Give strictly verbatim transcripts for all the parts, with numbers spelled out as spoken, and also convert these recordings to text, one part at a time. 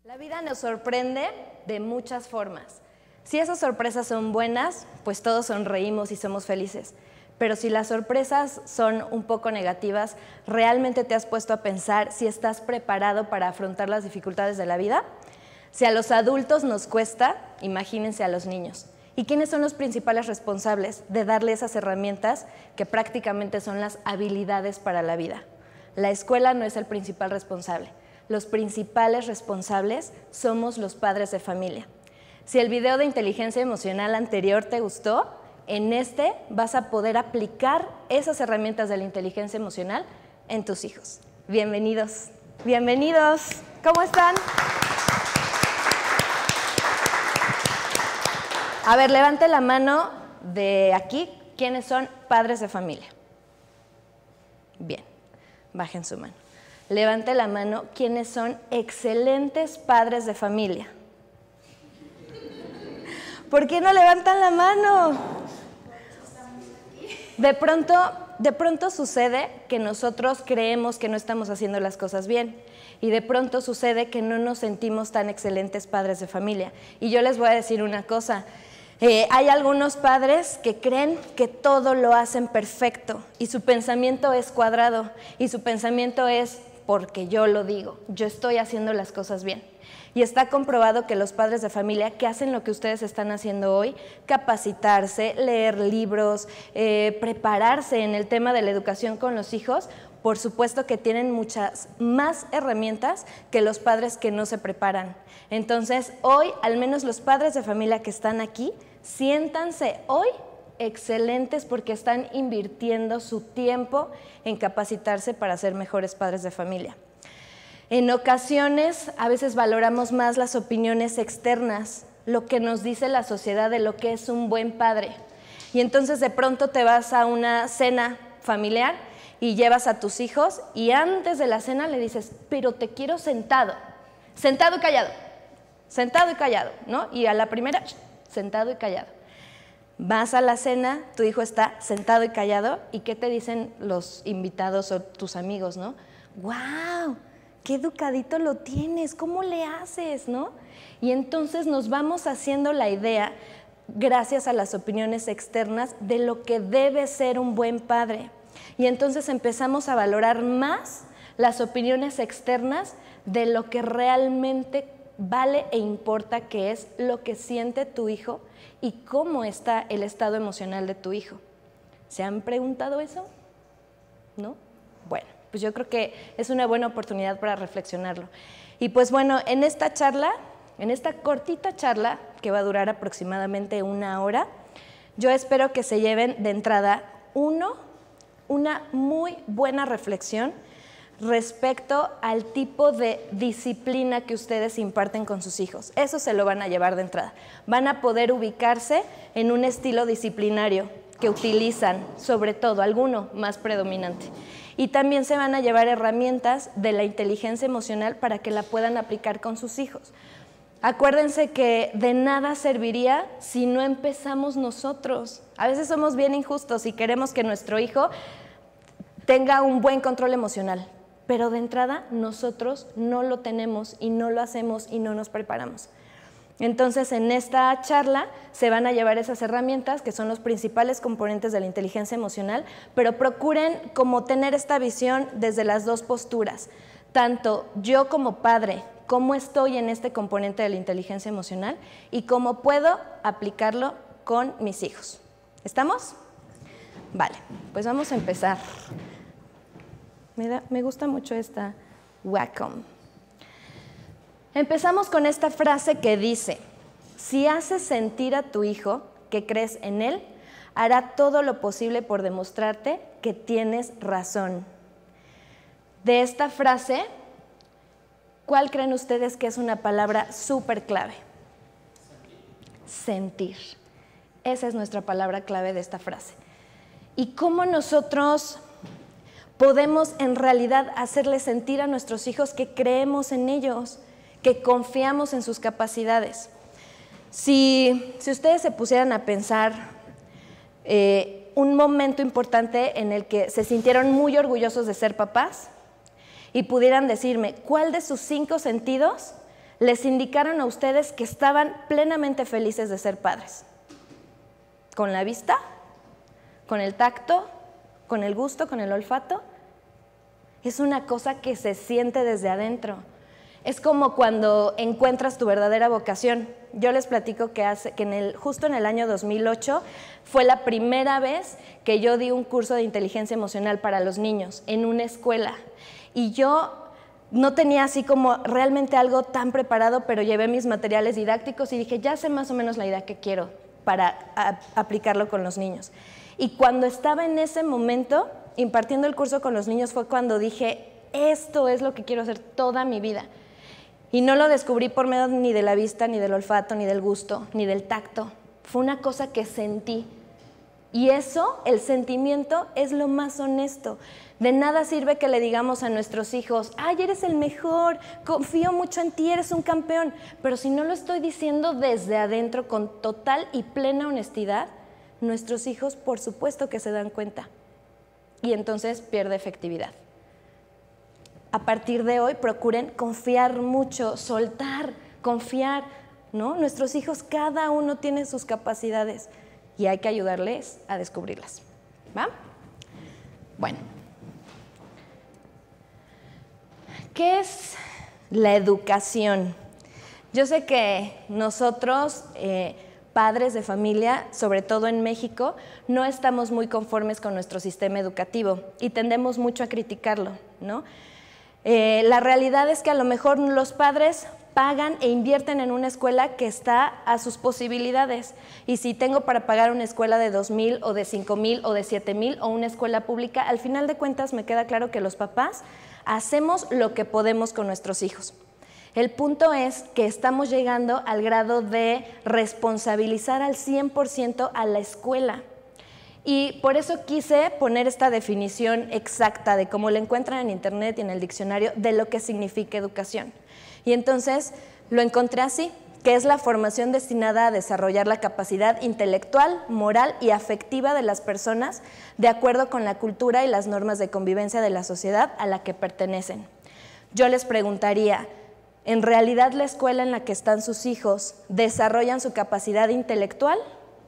La vida nos sorprende de muchas formas. Si esas sorpresas son buenas, pues todos sonreímos y somos felices. Pero si las sorpresas son un poco negativas, ¿realmente te has puesto a pensar si estás preparado para afrontar las dificultades de la vida? Si a los adultos nos cuesta, imagínense a los niños. ¿Y quiénes son los principales responsables de darle esas herramientas que prácticamente son las habilidades para la vida? La escuela no es el principal responsable. Los principales responsables somos los padres de familia. Si el video de inteligencia emocional anterior te gustó, en este vas a poder aplicar esas herramientas de la inteligencia emocional en tus hijos. Bienvenidos, bienvenidos. ¿Cómo están? A ver, levante la mano de aquí. ¿Quiénes son padres de familia? Bien, bajen su mano. Levante la mano. ¿Quiénes son excelentes padres de familia? ¿Por qué no levantan la mano? De pronto, de pronto sucede que nosotros creemos que no estamos haciendo las cosas bien y de pronto sucede que no nos sentimos tan excelentes padres de familia. Y yo les voy a decir una cosa, eh, hay algunos padres que creen que todo lo hacen perfecto y su pensamiento es cuadrado y su pensamiento es porque yo lo digo, yo estoy haciendo las cosas bien. Y está comprobado que los padres de familia que hacen lo que ustedes están haciendo hoy, capacitarse, leer libros, eh, prepararse en el tema de la educación con los hijos, por supuesto que tienen muchas más herramientas que los padres que no se preparan. Entonces, hoy, al menos los padres de familia que están aquí, siéntanse hoy excelentes porque están invirtiendo su tiempo en capacitarse para ser mejores padres de familia. En ocasiones, a veces valoramos más las opiniones externas, lo que nos dice la sociedad de lo que es un buen padre. Y entonces de pronto te vas a una cena familiar y llevas a tus hijos y antes de la cena le dices, pero te quiero sentado, sentado y callado, sentado y callado, ¿no? Y a la primera, sentado y callado. Vas a la cena, tu hijo está sentado y callado, ¿y qué te dicen los invitados o tus amigos, no? ¡Guau! ¡Qué educadito lo tienes! ¿Cómo le haces, no? Y entonces nos vamos haciendo la idea, gracias a las opiniones externas, de lo que debe ser un buen padre. Y entonces empezamos a valorar más las opiniones externas de lo que realmente vale e importa, que es lo que siente tu hijo y cómo está el estado emocional de tu hijo. ¿Se han preguntado eso? ¿No? Bueno, pues yo creo que es una buena oportunidad para reflexionarlo. Y pues bueno, en esta charla, en esta cortita charla, que va a durar aproximadamente una hora, yo espero que se lleven de entrada, uno, una muy buena reflexión respecto al tipo de disciplina que ustedes imparten con sus hijos. Eso se lo van a llevar de entrada. Van a poder ubicarse en un estilo disciplinario que utilizan, sobre todo, alguno más predominante. Y también se van a llevar herramientas de la inteligencia emocional para que la puedan aplicar con sus hijos. Acuérdense que de nada serviría si no empezamos nosotros. A veces somos bien injustos y queremos que nuestro hijo tenga un buen control emocional, pero de entrada nosotros no lo tenemos y no lo hacemos y no nos preparamos. Entonces, en esta charla se van a llevar esas herramientas que son los principales componentes de la inteligencia emocional, pero procuren como tener esta visión desde las dos posturas, tanto yo como padre, cómo estoy en este componente de la inteligencia emocional y cómo puedo aplicarlo con mis hijos. ¿Estamos? Vale, pues vamos a empezar. Me, da, me gusta mucho esta Wacom. Empezamos con esta frase que dice, si haces sentir a tu hijo que crees en él, hará todo lo posible por demostrarte que tienes razón. De esta frase, ¿cuál creen ustedes que es una palabra súper clave? Sentir. Esa es nuestra palabra clave de esta frase. ¿Y cómo nosotros podemos en realidad hacerle sentir a nuestros hijos que creemos en ellos, que confiamos en sus capacidades? Si, si ustedes se pusieran a pensar eh, un momento importante en el que se sintieron muy orgullosos de ser papás y pudieran decirme cuál de sus cinco sentidos les indicaron a ustedes que estaban plenamente felices de ser padres? ¿Con la vista? ¿Con el tacto? ¿Con el gusto? ¿Con el olfato? Es una cosa que se siente desde adentro. Es como cuando encuentras tu verdadera vocación. Yo les platico que, hace, que en el, justo en el año dos mil ocho fue la primera vez que yo di un curso de inteligencia emocional para los niños en una escuela. Y yo no tenía así como realmente algo tan preparado, pero llevé mis materiales didácticos y dije, ya sé más o menos la idea que quiero para a, aplicarlo con los niños. Y cuando estaba en ese momento impartiendo el curso con los niños fue cuando dije, esto es lo que quiero hacer toda mi vida. Y no lo descubrí por medio ni de la vista, ni del olfato, ni del gusto, ni del tacto. Fue una cosa que sentí. Y eso, el sentimiento, es lo más honesto. De nada sirve que le digamos a nuestros hijos, ay, eres el mejor, confío mucho en ti, eres un campeón. Pero si no lo estoy diciendo desde adentro con total y plena honestidad, nuestros hijos por supuesto que se dan cuenta. Y entonces pierde efectividad. A partir de hoy procuren confiar mucho, soltar, confiar, ¿no? Nuestros hijos, cada uno tiene sus capacidades y hay que ayudarles a descubrirlas, ¿va? Bueno, ¿qué es la educación? Yo sé que nosotros, eh, padres de familia, sobre todo en México, no estamos muy conformes con nuestro sistema educativo y tendemos mucho a criticarlo, ¿no? Eh, la realidad es que a lo mejor los padres pagan e invierten en una escuela que está a sus posibilidades. Y si tengo para pagar una escuela de dos mil o de cinco mil o de siete mil o una escuela pública, al final de cuentas me queda claro que los papás hacemos lo que podemos con nuestros hijos. El punto es que estamos llegando al grado de responsabilizar al cien por ciento a la escuela. Y por eso quise poner esta definición exacta de cómo la encuentran en internet y en el diccionario de lo que significa educación. Y entonces lo encontré así, que es la formación destinada a desarrollar la capacidad intelectual, moral y afectiva de las personas de acuerdo con la cultura y las normas de convivencia de la sociedad a la que pertenecen. Yo les preguntaría, ¿en realidad la escuela en la que están sus hijos desarrollan su capacidad intelectual?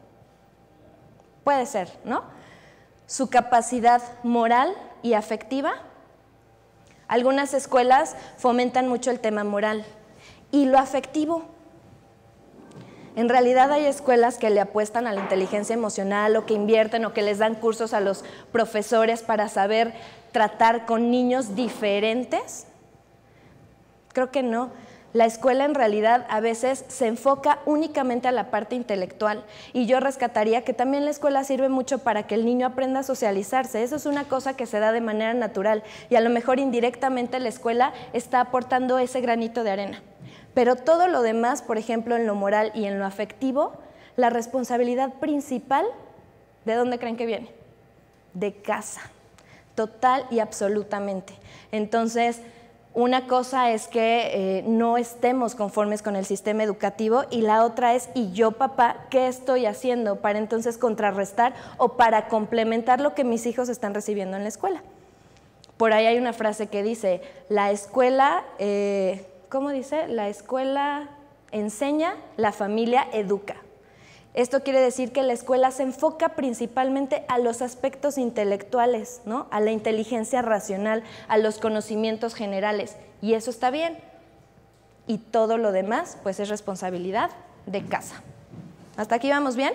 Puede ser, ¿no? ¿Su capacidad moral y afectiva? Algunas escuelas fomentan mucho el tema moral. ¿Y lo afectivo? En realidad hay escuelas que le apuestan a la inteligencia emocional o que invierten o que les dan cursos a los profesores para saber tratar con niños diferentes. Creo que no. La escuela en realidad a veces se enfoca únicamente a la parte intelectual y yo rescataría que también la escuela sirve mucho para que el niño aprenda a socializarse. Eso es una cosa que se da de manera natural y a lo mejor indirectamente la escuela está aportando ese granito de arena. Pero todo lo demás, por ejemplo, en lo moral y en lo afectivo, la responsabilidad principal, ¿de dónde creen que viene? De casa, total y absolutamente. Entonces, una cosa es que eh, no estemos conformes con el sistema educativo y la otra es, ¿y yo, papá, qué estoy haciendo para entonces contrarrestar o para complementar lo que mis hijos están recibiendo en la escuela? Por ahí hay una frase que dice, la escuela, eh, ¿cómo dice? La escuela enseña, la familia educa. Esto quiere decir que la escuela se enfoca principalmente a los aspectos intelectuales, ¿no? A la inteligencia racional, a los conocimientos generales, y eso está bien. Y todo lo demás, pues es responsabilidad de casa. ¿Hasta aquí vamos bien?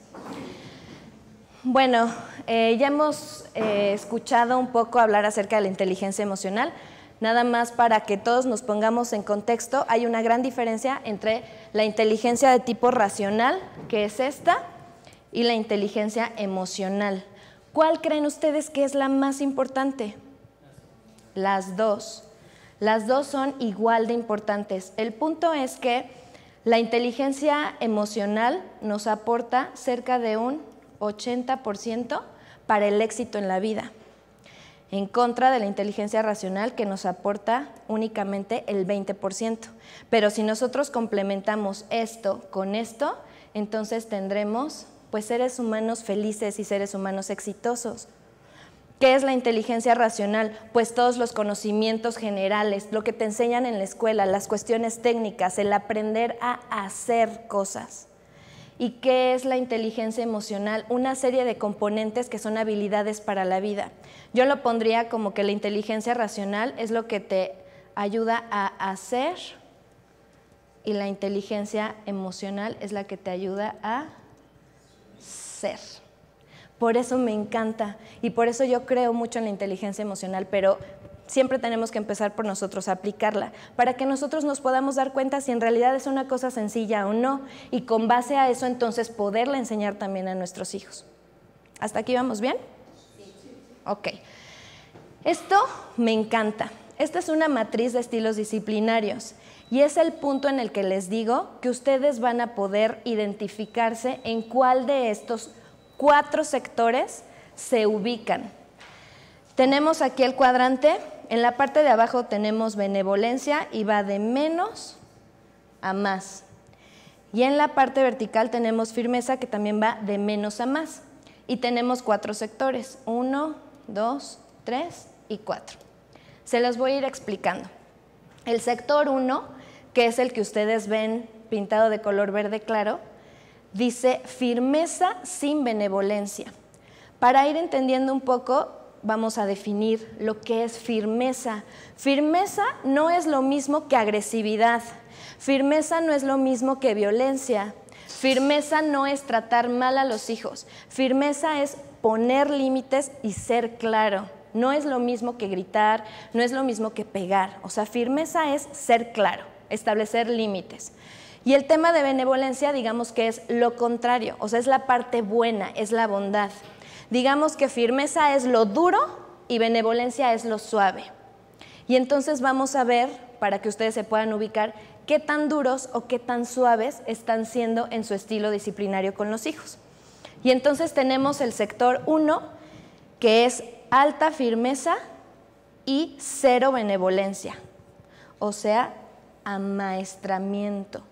Bueno, eh, ya hemos eh, escuchado un poco hablar acerca de la inteligencia emocional. Nada más para que todos nos pongamos en contexto, hay una gran diferencia entre la inteligencia de tipo racional, que es esta, y la inteligencia emocional. ¿Cuál creen ustedes que es la más importante? Las dos. Las dos son igual de importantes. El punto es que la inteligencia emocional nos aporta cerca de un ochenta por ciento para el éxito en la vida, en contra de la inteligencia racional que nos aporta únicamente el veinte por ciento. Pero si nosotros complementamos esto con esto, entonces tendremos pues seres humanos felices y seres humanos exitosos. ¿Qué es la inteligencia racional? Pues todos los conocimientos generales, lo que te enseñan en la escuela, las cuestiones técnicas, el aprender a hacer cosas. ¿Y qué es la inteligencia emocional? Una serie de componentes que son habilidades para la vida. Yo lo pondría como que la inteligencia racional es lo que te ayuda a hacer y la inteligencia emocional es la que te ayuda a ser. Por eso me encanta y por eso yo creo mucho en la inteligencia emocional, pero siempre tenemos que empezar por nosotros a aplicarla, para que nosotros nos podamos dar cuenta si en realidad es una cosa sencilla o no, y con base a eso entonces poderla enseñar también a nuestros hijos. ¿Hasta aquí vamos bien? Sí. Ok. Esto me encanta. Esta es una matriz de estilos disciplinarios y es el punto en el que les digo que ustedes van a poder identificarse en cuál de estos cuatro sectores se ubican. Tenemos aquí el cuadrante, en la parte de abajo tenemos benevolencia y va de menos a más. Y en la parte vertical tenemos firmeza que también va de menos a más. Y tenemos cuatro sectores, uno, dos, tres y cuatro. Se los voy a ir explicando. El sector uno, que es el que ustedes ven pintado de color verde claro, dice firmeza sin benevolencia. Para ir entendiendo un poco, vamos a definir lo que es firmeza. Firmeza no es lo mismo que agresividad. Firmeza no es lo mismo que violencia. Firmeza no es tratar mal a los hijos. Firmeza es poner límites y ser claro. No es lo mismo que gritar, no es lo mismo que pegar. O sea, firmeza es ser claro, establecer límites. Y el tema de benevolencia, digamos que es lo contrario, o sea, es la parte buena, es la bondad. Digamos que firmeza es lo duro y benevolencia es lo suave. Y entonces vamos a ver, para que ustedes se puedan ubicar, qué tan duros o qué tan suaves están siendo en su estilo disciplinario con los hijos. Y entonces tenemos el sector uno, que es alta firmeza y cero benevolencia, o sea, amaestramiento.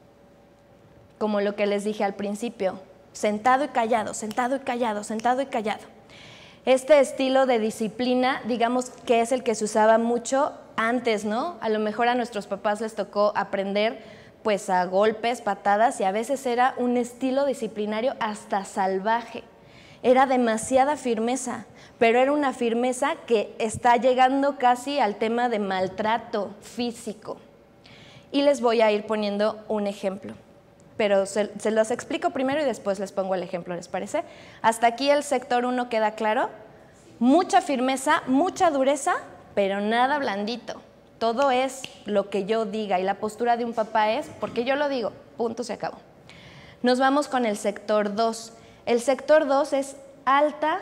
Como lo que les dije al principio, sentado y callado, sentado y callado, sentado y callado. Este estilo de disciplina, digamos que es el que se usaba mucho antes, ¿no? A lo mejor a nuestros papás les tocó aprender pues a golpes, patadas, y a veces era un estilo disciplinario hasta salvaje. Era demasiada firmeza, pero era una firmeza que está llegando casi al tema de maltrato físico. Y les voy a ir poniendo un ejemplo. Pero se, se los explico primero y después les pongo el ejemplo, ¿les parece? Hasta aquí el sector uno queda claro. Mucha firmeza, mucha dureza, pero nada blandito. Todo es lo que yo diga y la postura de un papá es porque yo lo digo, punto, se acabó. Nos vamos con el sector dos. El sector dos es alta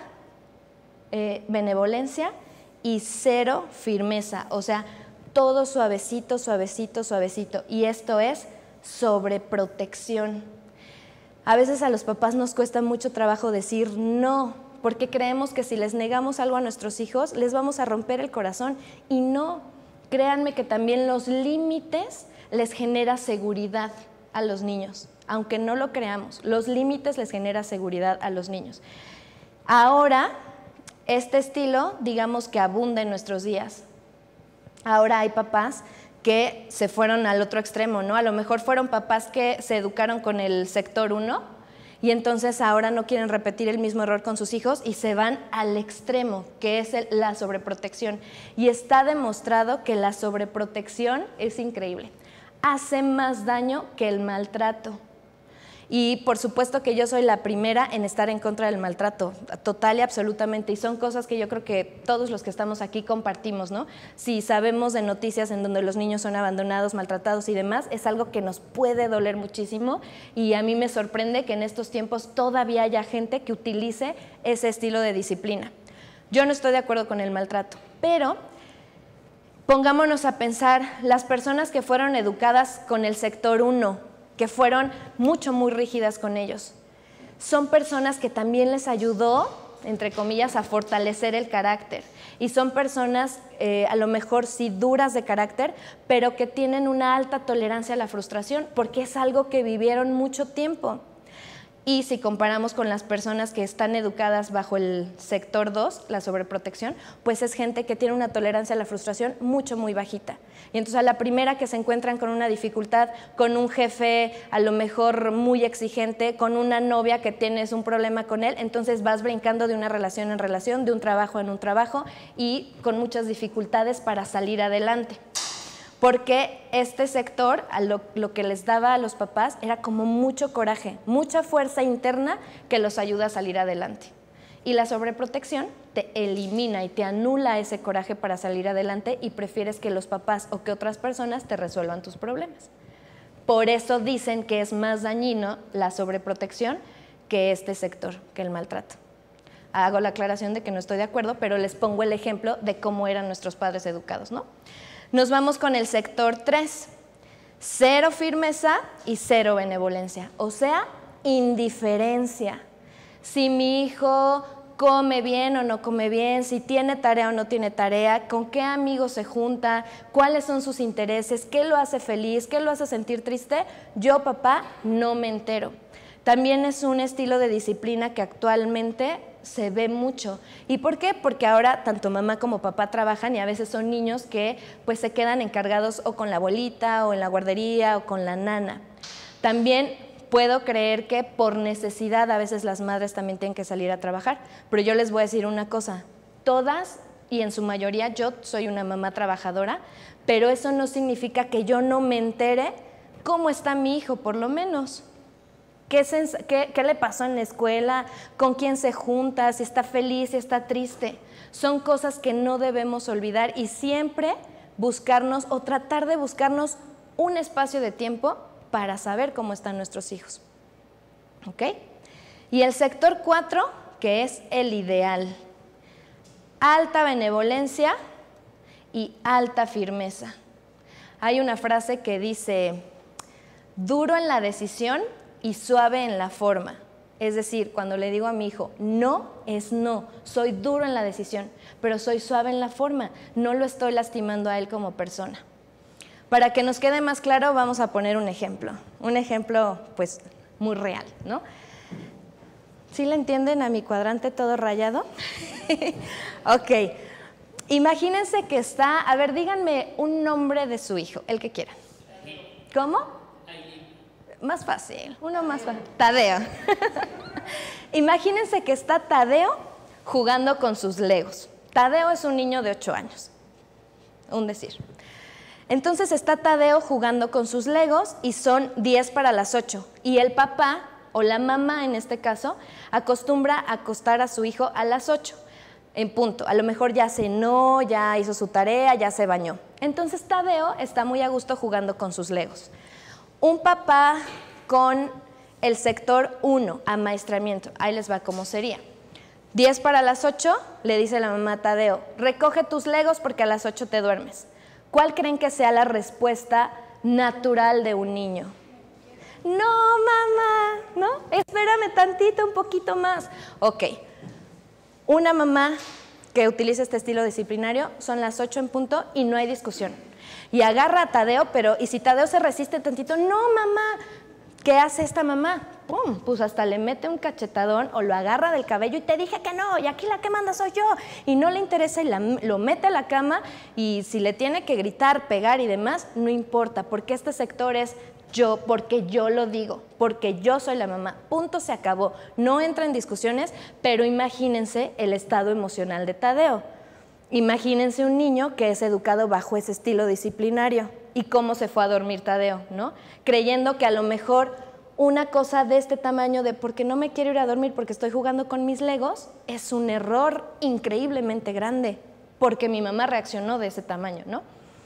eh, benevolencia y cero firmeza, o sea, todo suavecito, suavecito, suavecito. Y esto es sobreprotección. A veces a los papás nos cuesta mucho trabajo decir no, porque creemos que si les negamos algo a nuestros hijos, les vamos a romper el corazón. Y no, créanme que también los límites les genera seguridad a los niños. Aunque no lo creamos, los límites les genera seguridad a los niños. Ahora, este estilo, digamos que abunda en nuestros días. Ahora hay papás que se fueron al otro extremo, ¿no? A lo mejor fueron papás que se educaron con el sector uno y entonces ahora no quieren repetir el mismo error con sus hijos y se van al extremo, que es el, la sobreprotección. Y está demostrado que la sobreprotección es increíble. Hace más daño que el maltrato. Y por supuesto que yo soy la primera en estar en contra del maltrato, total y absolutamente, y son cosas que yo creo que todos los que estamos aquí compartimos, ¿no? Si sabemos de noticias en donde los niños son abandonados, maltratados y demás, es algo que nos puede doler muchísimo y a mí me sorprende que en estos tiempos todavía haya gente que utilice ese estilo de disciplina. Yo no estoy de acuerdo con el maltrato, pero pongámonos a pensar, las personas que fueron educadas con el sector uno, que fueron mucho, muy rígidas con ellos. Son personas que también les ayudó, entre comillas, a fortalecer el carácter. Y son personas, eh, a lo mejor sí duras de carácter, pero que tienen una alta tolerancia a la frustración, porque es algo que vivieron mucho tiempo. Y si comparamos con las personas que están educadas bajo el sector dos, la sobreprotección, pues es gente que tiene una tolerancia a la frustración mucho, muy bajita. Y entonces a la primera que se encuentran con una dificultad, con un jefe a lo mejor muy exigente, con una novia que tienes un problema con él, entonces vas brincando de una relación en relación, de un trabajo en un trabajo y con muchas dificultades para salir adelante. Porque este sector, a lo, lo que les daba a los papás era como mucho coraje, mucha fuerza interna que los ayuda a salir adelante. Y la sobreprotección te elimina y te anula ese coraje para salir adelante y prefieres que los papás o que otras personas te resuelvan tus problemas. Por eso dicen que es más dañino la sobreprotección que este sector, que el maltrato. Hago la aclaración de que no estoy de acuerdo, pero les pongo el ejemplo de cómo eran nuestros padres educados, ¿no? Nos vamos con el sector tres, cero firmeza y cero benevolencia, o sea, indiferencia. Si mi hijo come bien o no come bien, si tiene tarea o no tiene tarea, con qué amigos se junta, cuáles son sus intereses, qué lo hace feliz, qué lo hace sentir triste, yo, papá, no me entero. También es un estilo de disciplina que actualmente se ve mucho. ¿Y por qué? Porque ahora tanto mamá como papá trabajan y a veces son niños que pues se quedan encargados o con la abuelita o en la guardería o con la nana. También puedo creer que por necesidad a veces las madres también tienen que salir a trabajar, pero yo les voy a decir una cosa, todas y en su mayoría yo soy una mamá trabajadora, pero eso no significa que yo no me entere cómo está mi hijo, por lo menos. ¿Qué, qué, ¿Qué le pasó en la escuela? ¿Con quién se junta? ¿Si está feliz? ¿Si está triste? Son cosas que no debemos olvidar y siempre buscarnos o tratar de buscarnos un espacio de tiempo para saber cómo están nuestros hijos. ¿Ok? Y el sector cuatro, que es el ideal. Alta benevolencia y alta firmeza. Hay una frase que dice, duro en la decisión y suave en la forma. Es decir, cuando le digo a mi hijo, no es no, soy duro en la decisión, pero soy suave en la forma, no lo estoy lastimando a él como persona. Para que nos quede más claro, vamos a poner un ejemplo, un ejemplo pues muy real, ¿no? ¿Sí le entienden a mi cuadrante todo rayado? Ok, imagínense que está, a ver, díganme un nombre de su hijo, el que quieran. ¿Cómo? Más fácil, uno más fácil. Tadeo. Imagínense que está Tadeo jugando con sus legos. Tadeo es un niño de ocho años, un decir. Entonces está Tadeo jugando con sus legos y son diez para las ocho. Y el papá, o la mamá en este caso, acostumbra a acostar a su hijo a las ocho, en punto. A lo mejor ya cenó, ya hizo su tarea, ya se bañó. Entonces Tadeo está muy a gusto jugando con sus legos. Un papá con el sector uno, amaestramiento, ahí les va cómo sería. diez para las ocho, le dice la mamá a Tadeo, recoge tus legos porque a las ocho te duermes. ¿Cuál creen que sea la respuesta natural de un niño? No, mamá, ¿no? Espérame tantito, un poquito más. Ok, una mamá que utiliza este estilo disciplinario son las ocho en punto y no hay discusión. Y agarra a Tadeo, pero y si Tadeo se resiste tantito, no, mamá, ¿qué hace esta mamá? Pum, pues hasta le mete un cachetadón o lo agarra del cabello y te dije que no, y aquí la que manda soy yo. Y no le interesa y la, lo mete a la cama y si le tiene que gritar, pegar y demás, no importa, porque este sector es yo, porque yo lo digo, porque yo soy la mamá, punto, se acabó. No entra en discusiones, pero imagínense el estado emocional de Tadeo. Imagínense un niño que es educado bajo ese estilo disciplinario y cómo se fue a dormir Tadeo, ¿no? Creyendo que a lo mejor una cosa de este tamaño de porque no me quiero ir a dormir porque estoy jugando con mis legos es un error increíblemente grande porque mi mamá reaccionó de ese tamaño, ¿no?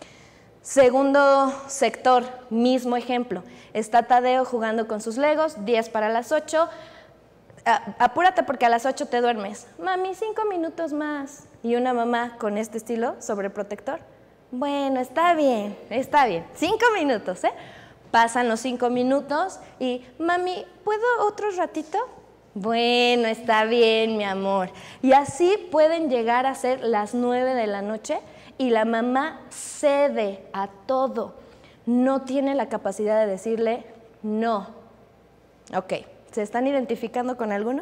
Segundo sector, mismo ejemplo. Está Tadeo jugando con sus legos, diez para las ocho. Apúrate porque a las ocho te duermes. Mami, cinco minutos más. Y una mamá con este estilo sobreprotector. Bueno, está bien, está bien. Cinco minutos, ¿eh? Pasan los cinco minutos y, mami, ¿puedo otro ratito? Bueno, está bien, mi amor. Y así pueden llegar a ser las nueve de la noche y la mamá cede a todo. No tiene la capacidad de decirle no. Ok. ¿Se están identificando con alguno?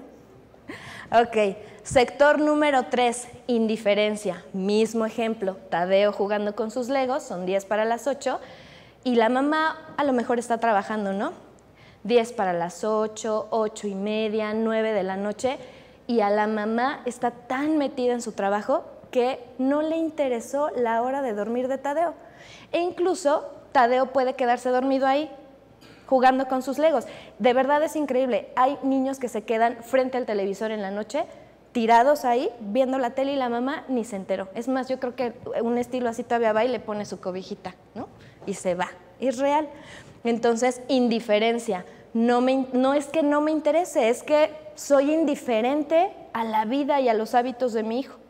Ok, sector número tres, indiferencia. Mismo ejemplo, Tadeo jugando con sus legos, son diez para las ocho, y la mamá a lo mejor está trabajando, ¿no? diez para las ocho, ocho y media, nueve de la noche, y a la mamá está tan metida en su trabajo que no le interesó la hora de dormir de Tadeo. E incluso Tadeo puede quedarse dormido ahí, jugando con sus legos. De verdad es increíble. Hay niños que se quedan frente al televisor en la noche, tirados ahí, viendo la tele, y la mamá ni se enteró. Es más, yo creo que un estilo así todavía va y le pone su cobijita, ¿no? Y se va. Es real. Entonces, indiferencia. No, me, no es que no me interese, es que soy indiferente a la vida y a los hábitos de mi hijo.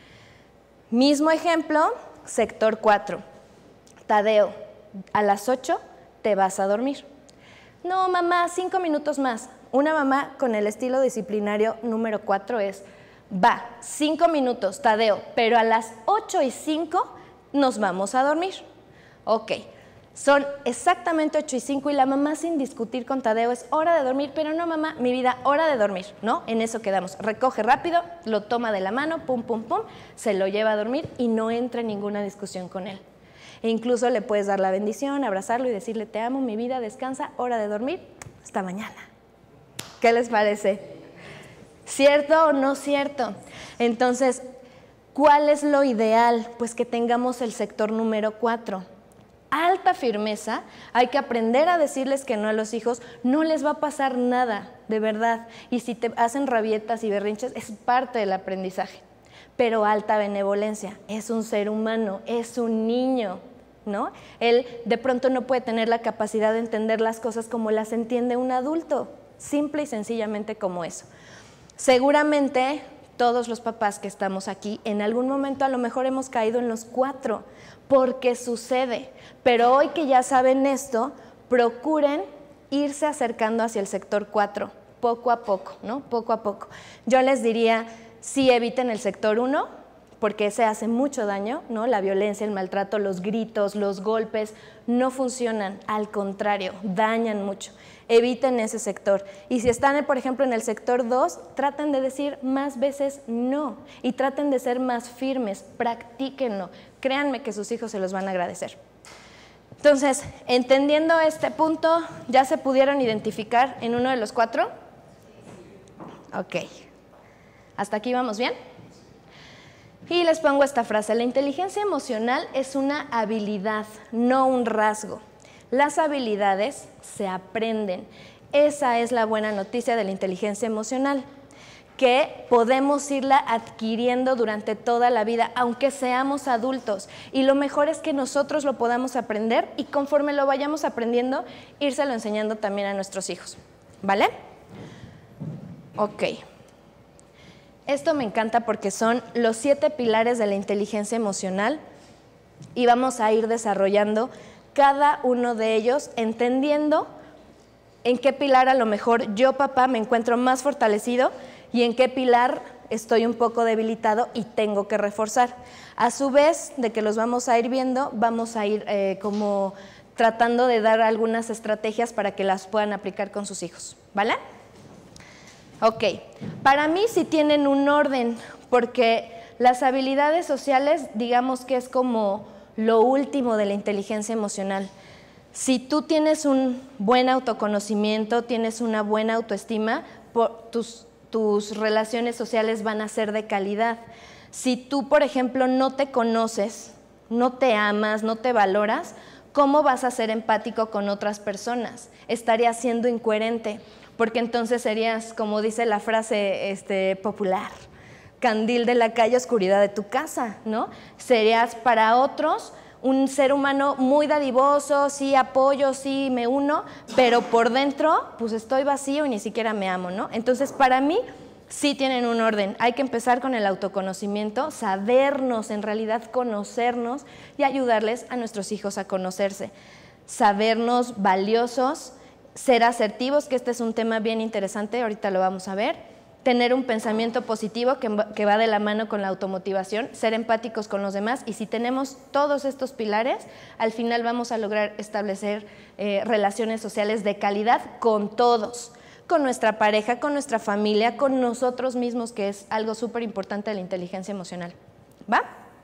Mismo ejemplo, sector cuatro. Tadeo, a las ocho te vas a dormir. No, mamá, cinco minutos más. Una mamá con el estilo disciplinario número cuatro es, va, cinco minutos, Tadeo, pero a las ocho y cinco nos vamos a dormir. Ok, son exactamente ocho y cinco y la mamá sin discutir con Tadeo es hora de dormir, pero no, mamá, mi vida, hora de dormir, ¿no? En eso quedamos. Recoge rápido, lo toma de la mano, pum, pum, pum, se lo lleva a dormir y no entra en ninguna discusión con él. E incluso le puedes dar la bendición, abrazarlo y decirle, te amo, mi vida, descansa, hora de dormir, hasta mañana. ¿Qué les parece? ¿Cierto o no cierto? Entonces, ¿cuál es lo ideal? Pues que tengamos el sector número cuatro. Alta firmeza, hay que aprender a decirles que no a los hijos, no les va a pasar nada, de verdad. Y si te hacen rabietas y berrinches, es parte del aprendizaje. Pero alta benevolencia, es un ser humano, es un niño, ¿no? Él de pronto no puede tener la capacidad de entender las cosas como las entiende un adulto, simple y sencillamente como eso. Seguramente todos los papás que estamos aquí, en algún momento a lo mejor hemos caído en los cuatro, porque sucede, pero hoy que ya saben esto, procuren irse acercando hacia el sector cuatro, poco a poco, ¿no? Poco a poco. Yo les diría, sí eviten el sector uno, porque ese hace mucho daño, ¿no? La violencia, el maltrato, los gritos, los golpes, no funcionan, al contrario, dañan mucho. Eviten ese sector. Y si están, por ejemplo, en el sector dos, traten de decir más veces no y traten de ser más firmes, practíquenlo. Créanme que sus hijos se los van a agradecer. Entonces, entendiendo este punto, ¿ya se pudieron identificar en uno de los cuatro? Ok. ¿Hasta aquí vamos bien? Y les pongo esta frase, la inteligencia emocional es una habilidad, no un rasgo. Las habilidades se aprenden. Esa es la buena noticia de la inteligencia emocional, que podemos irla adquiriendo durante toda la vida, aunque seamos adultos. Y lo mejor es que nosotros lo podamos aprender y conforme lo vayamos aprendiendo, írselo enseñando también a nuestros hijos. ¿Vale? Ok. Esto me encanta porque son los siete pilares de la inteligencia emocional y vamos a ir desarrollando cada uno de ellos, entendiendo en qué pilar a lo mejor yo, papá, me encuentro más fortalecido y en qué pilar estoy un poco debilitado y tengo que reforzar. A su vez, de que los vamos a ir viendo, vamos a ir eh, como tratando de dar algunas estrategias para que las puedan aplicar con sus hijos, ¿vale? Ok, para mí sí tienen un orden, porque las habilidades sociales, digamos que es como lo último de la inteligencia emocional. Si tú tienes un buen autoconocimiento, tienes una buena autoestima, por tus, tus relaciones sociales van a ser de calidad. Si tú, por ejemplo, no te conoces, no te amas, no te valoras, ¿cómo vas a ser empático con otras personas? Estarías siendo incoherente, porque entonces serías, como dice la frase este, popular, candil de la calle, oscuridad de tu casa, ¿no? Serías para otros un ser humano muy dadivoso, sí apoyo, sí me uno, pero por dentro pues estoy vacío y ni siquiera me amo, ¿no? Entonces para mí sí tienen un orden. Hay que empezar con el autoconocimiento, sabernos, en realidad conocernos y ayudarles a nuestros hijos a conocerse. Sabernos valiosos, ser asertivos, que este es un tema bien interesante, ahorita lo vamos a ver. Tener un pensamiento positivo que, que va de la mano con la automotivación, ser empáticos con los demás, y si tenemos todos estos pilares, al final vamos a lograr establecer eh, relaciones sociales de calidad con todos, con nuestra pareja, con nuestra familia, con nosotros mismos, que es algo súper importante de la inteligencia emocional. ¿Va?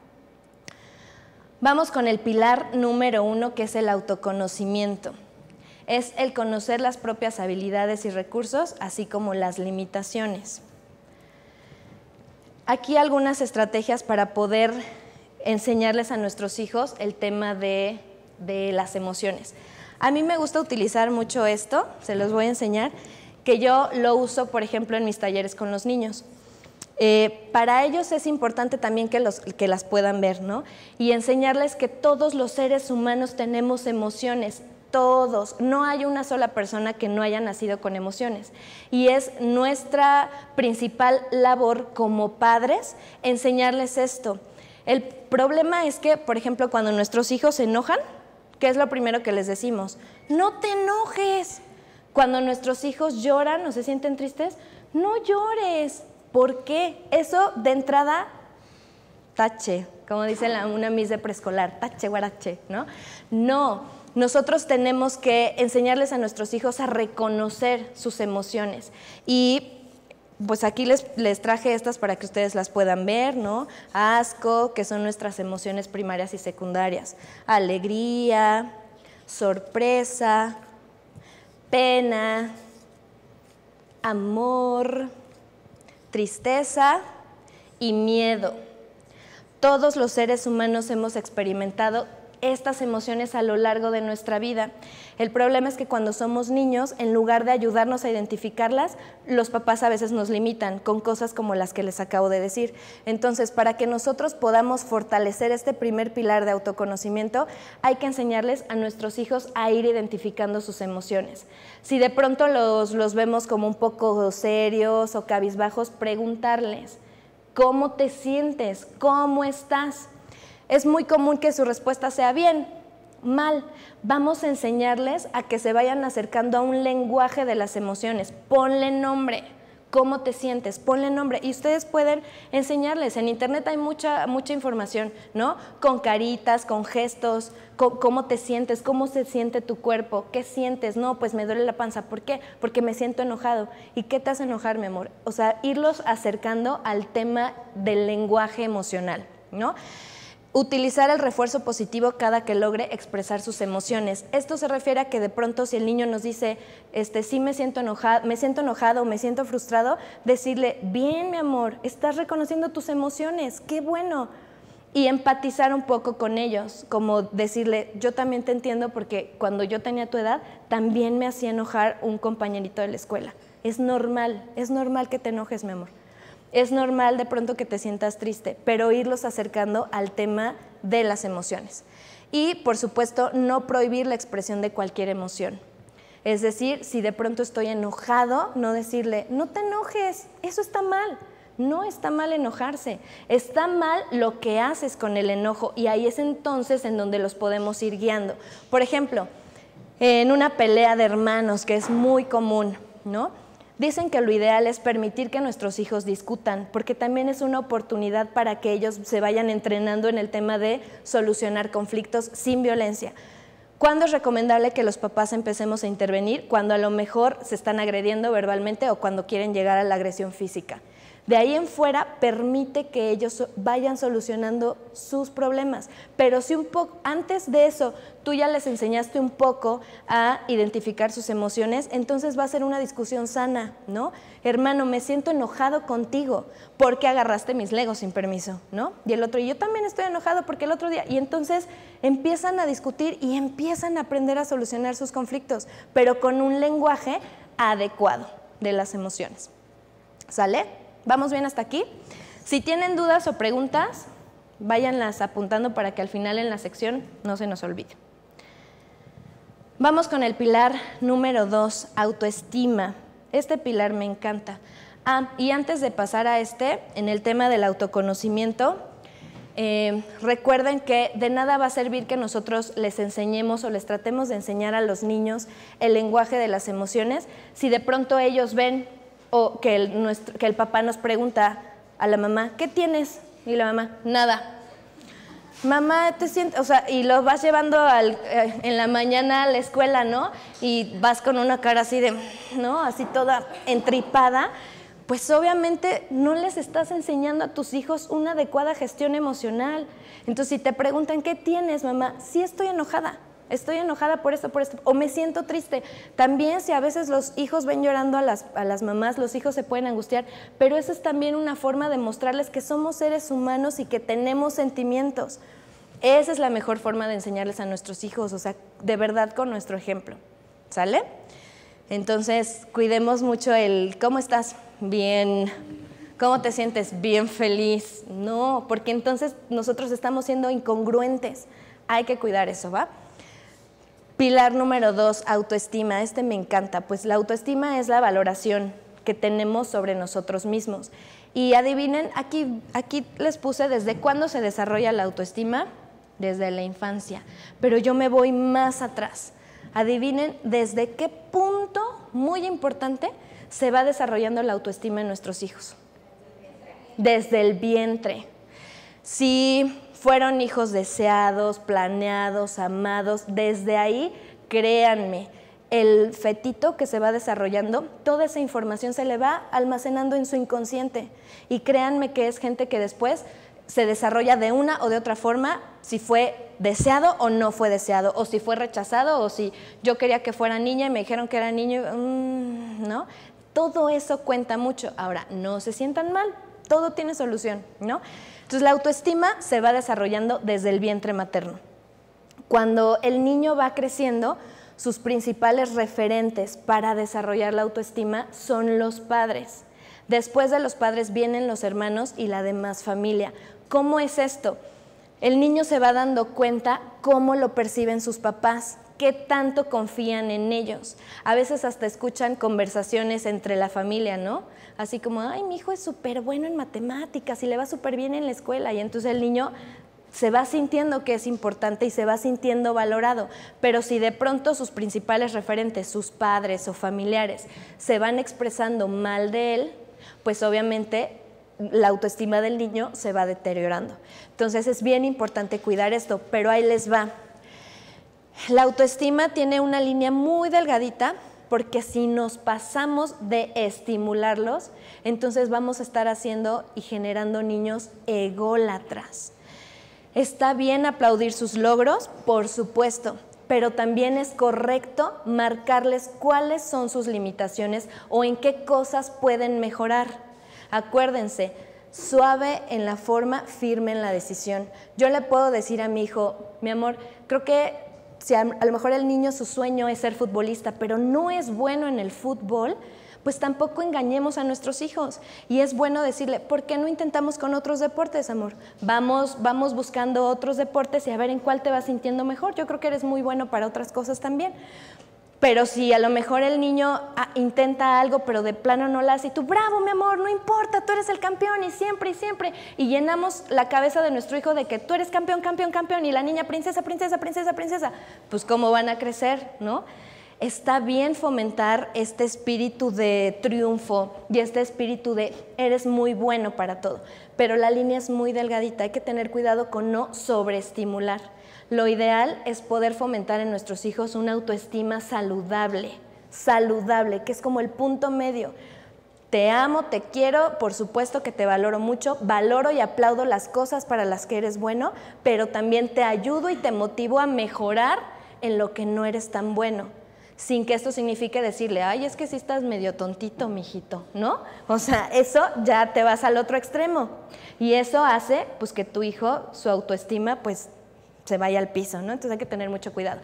Vamos con el pilar número uno, que es el autoconocimiento. Es el conocer las propias habilidades y recursos, así como las limitaciones. Aquí algunas estrategias para poder enseñarles a nuestros hijos el tema de, de las emociones. A mí me gusta utilizar mucho esto, se los voy a enseñar, que yo lo uso, por ejemplo, en mis talleres con los niños. Eh, para ellos es importante también que, los, que las puedan ver, ¿no? Y enseñarles que todos los seres humanos tenemos emociones, todos. No hay una sola persona que no haya nacido con emociones. Y es nuestra principal labor como padres enseñarles esto. El problema es que, por ejemplo, cuando nuestros hijos se enojan, ¿qué es lo primero que les decimos? ¡No te enojes! Cuando nuestros hijos lloran o se sienten tristes, no llores. ¿Por qué? Eso de entrada, tache, como dice la, una miss de preescolar, tache, guarache, ¿no? No, nosotros tenemos que enseñarles a nuestros hijos a reconocer sus emociones. Y pues aquí les, les traje estas para que ustedes las puedan ver, ¿no? Asco, que son nuestras emociones primarias y secundarias. Alegría, sorpresa, pena, amor, tristeza y miedo. Todos los seres humanos hemos experimentado estas emociones a lo largo de nuestra vida. El problema es que cuando somos niños, en lugar de ayudarnos a identificarlas, los papás a veces nos limitan con cosas como las que les acabo de decir. Entonces, para que nosotros podamos fortalecer este primer pilar de autoconocimiento, hay que enseñarles a nuestros hijos a ir identificando sus emociones. Si de pronto los, los vemos como un poco serios o cabizbajos, preguntarles, ¿cómo te sientes? ¿Cómo estás? Es muy común que su respuesta sea bien, mal. Vamos a enseñarles a que se vayan acercando a un lenguaje de las emociones. Ponle nombre. ¿Cómo te sientes? Ponle nombre. Y ustedes pueden enseñarles. En internet hay mucha, mucha información, ¿no? Con caritas, con gestos, con, cómo te sientes, cómo se siente tu cuerpo, qué sientes. No, pues me duele la panza. ¿Por qué? Porque me siento enojado. ¿Y qué te hace enojar, mi amor? O sea, irlos acercando al tema del lenguaje emocional, ¿no? Utilizar el refuerzo positivo cada que logre expresar sus emociones. Esto se refiere a que de pronto si el niño nos dice, este, sí me siento enojado, me siento enojado o me siento frustrado, decirle, bien mi amor, estás reconociendo tus emociones, qué bueno. Y empatizar un poco con ellos, como decirle, yo también te entiendo porque cuando yo tenía tu edad, también me hacía enojar un compañerito de la escuela. Es normal, es normal que te enojes, mi amor. Es normal de pronto que te sientas triste, pero irlos acercando al tema de las emociones. Y, por supuesto, no prohibir la expresión de cualquier emoción. Es decir, si de pronto estoy enojado, no decirle, no te enojes, eso está mal. No está mal enojarse, está mal lo que haces con el enojo y ahí es entonces en donde los podemos ir guiando. Por ejemplo, en una pelea de hermanos, que es muy común, ¿no? Dicen que lo ideal es permitir que nuestros hijos discutan, porque también es una oportunidad para que ellos se vayan entrenando en el tema de solucionar conflictos sin violencia. ¿Cuándo es recomendable que los papás empecemos a intervenir? Cuando a lo mejor se están agrediendo verbalmente o cuando quieren llegar a la agresión física. De ahí en fuera, permite que ellos vayan solucionando sus problemas. Pero si un poco antes de eso tú ya les enseñaste un poco a identificar sus emociones, entonces va a ser una discusión sana, ¿no? Hermano, me siento enojado contigo porque agarraste mis legos sin permiso, ¿no? Y el otro, y yo también estoy enojado porque el otro día... Y entonces empiezan a discutir y empiezan a aprender a solucionar sus conflictos, pero con un lenguaje adecuado de las emociones. ¿Sale? ¿Vamos bien hasta aquí? Si tienen dudas o preguntas, váyanlas apuntando para que al final en la sección no se nos olvide. Vamos con el pilar número dos, autoestima. Este pilar me encanta. Ah, y antes de pasar a este, en el tema del autoconocimiento, eh, recuerden que de nada va a servir que nosotros les enseñemos o les tratemos de enseñar a los niños el lenguaje de las emociones si de pronto ellos ven o que el, nuestro, que el papá nos pregunta a la mamá, ¿qué tienes? Y la mamá, nada. mamá, te sientes, o sea, y lo vas llevando al, eh, en la mañana a la escuela, ¿no? Y vas con una cara así de, ¿no? Así toda entripada, pues obviamente no les estás enseñando a tus hijos una adecuada gestión emocional. Entonces, si te preguntan, ¿qué tienes, mamá? Sí, estoy enojada. Estoy enojada por esto, por esto, o me siento triste. También si a veces los hijos ven llorando a las, a las mamás, los hijos se pueden angustiar, pero eso es también una forma de mostrarles que somos seres humanos y que tenemos sentimientos. Esa es la mejor forma de enseñarles a nuestros hijos, o sea, de verdad con nuestro ejemplo, ¿sale? Entonces, cuidemos mucho el, ¿cómo estás? Bien. ¿Cómo te sientes? Bien feliz. No, porque entonces nosotros estamos siendo incongruentes. Hay que cuidar eso, ¿va? Pilar número dos, autoestima. Este me encanta, pues la autoestima es la valoración que tenemos sobre nosotros mismos. Y adivinen, aquí, aquí les puse desde cuándo se desarrolla la autoestima, desde la infancia, pero yo me voy más atrás. Adivinen desde qué punto, muy importante, se va desarrollando la autoestima en nuestros hijos. Desde el vientre. Si fueron hijos deseados, planeados, amados, desde ahí, créanme, el fetito que se va desarrollando, toda esa información se le va almacenando en su inconsciente. Y créanme que es gente que después se desarrolla de una o de otra forma, si fue deseado o no fue deseado, o si fue rechazado, o si yo quería que fuera niña y me dijeron que era niño, mmm, ¿no? Todo eso cuenta mucho. Ahora, no se sientan mal, todo tiene solución, ¿no? Entonces, la autoestima se va desarrollando desde el vientre materno. Cuando el niño va creciendo, sus principales referentes para desarrollar la autoestima son los padres. Después de los padres vienen los hermanos y la demás familia. ¿Cómo es esto? El niño se va dando cuenta cómo lo perciben sus papás, qué tanto confían en ellos. A veces hasta escuchan conversaciones entre la familia, ¿no? Así como, ay, mi hijo es súper bueno en matemáticas y le va súper bien en la escuela. Y entonces el niño se va sintiendo que es importante y se va sintiendo valorado. Pero si de pronto sus principales referentes, sus padres o familiares, se van expresando mal de él, pues obviamente la autoestima del niño se va deteriorando. Entonces es bien importante cuidar esto, pero ahí les va. La autoestima tiene una línea muy delgadita, porque si nos pasamos de estimularlos, entonces vamos a estar haciendo y generando niños ególatras. Está bien aplaudir sus logros, por supuesto, pero también es correcto marcarles cuáles son sus limitaciones o en qué cosas pueden mejorar. Acuérdense, suave en la forma, firme en la decisión. Yo le puedo decir a mi hijo, mi amor, creo que si a, a lo mejor el niño su sueño es ser futbolista, pero no es bueno en el fútbol, pues tampoco engañemos a nuestros hijos. Y es bueno decirle, ¿por qué no intentamos con otros deportes, amor? Vamos, vamos buscando otros deportes y a ver en cuál te vas sintiendo mejor. Yo creo que eres muy bueno para otras cosas también. Pero si a lo mejor el niño ah, intenta algo, pero de plano no lo hace, y tú, bravo, mi amor, no importa, tú eres el campeón y siempre y siempre, y llenamos la cabeza de nuestro hijo de que tú eres campeón, campeón, campeón, y la niña princesa, princesa, princesa, princesa, pues ¿cómo van a crecer, no? Está bien fomentar este espíritu de triunfo y este espíritu de eres muy bueno para todo, pero la línea es muy delgadita, hay que tener cuidado con no sobreestimular. Lo ideal es poder fomentar en nuestros hijos una autoestima saludable, saludable, que es como el punto medio. Te amo, te quiero, por supuesto que te valoro mucho, valoro y aplaudo las cosas para las que eres bueno, pero también te ayudo y te motivo a mejorar en lo que no eres tan bueno, sin que esto signifique decirle, ay, es que sí estás medio tontito, mijito, ¿no? O sea, eso ya te vas al otro extremo y eso hace pues que tu hijo, su autoestima, pues se vaya al piso, ¿no? Entonces hay que tener mucho cuidado.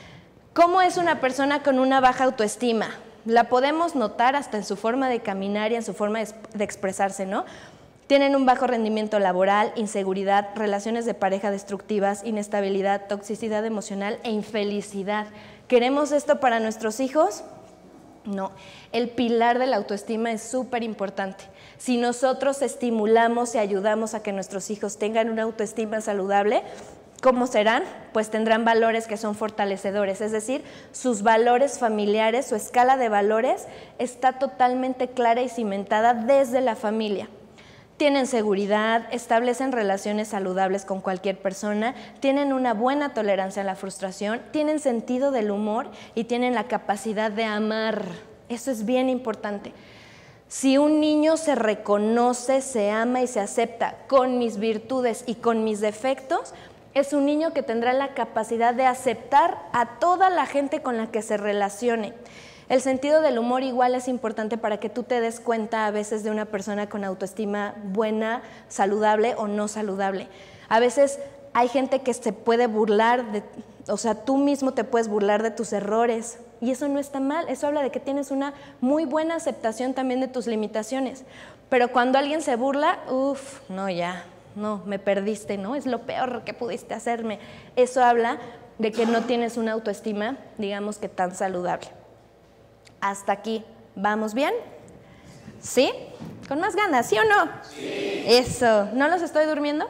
¿Cómo es una persona con una baja autoestima? La podemos notar hasta en su forma de caminar y en su forma de expresarse, ¿no? Tienen un bajo rendimiento laboral, inseguridad, relaciones de pareja destructivas, inestabilidad, toxicidad emocional e infelicidad. ¿Queremos esto para nuestros hijos? No. El pilar de la autoestima es súper importante. Si nosotros estimulamos y ayudamos a que nuestros hijos tengan una autoestima saludable, ¿cómo serán? Pues tendrán valores que son fortalecedores, es decir, sus valores familiares, su escala de valores está totalmente clara y cimentada desde la familia. Tienen seguridad, establecen relaciones saludables con cualquier persona, tienen una buena tolerancia a la frustración, tienen sentido del humor y tienen la capacidad de amar. Eso es bien importante. Si un niño se reconoce, se ama y se acepta con mis virtudes y con mis defectos, es un niño que tendrá la capacidad de aceptar a toda la gente con la que se relacione. El sentido del humor igual es importante para que tú te des cuenta a veces de una persona con autoestima buena, saludable o no saludable. A veces hay gente que se puede burlar, de, o sea, tú mismo te puedes burlar de tus errores y eso no está mal, eso habla de que tienes una muy buena aceptación también de tus limitaciones. Pero cuando alguien se burla, uff, no ya, no, me perdiste, ¿no? Es lo peor que pudiste hacerme. Eso habla de que no tienes una autoestima, digamos que tan saludable. Hasta aquí, ¿vamos bien? ¿Sí? ¿Con más ganas, sí o no? Sí. Eso, ¿no los estoy durmiendo?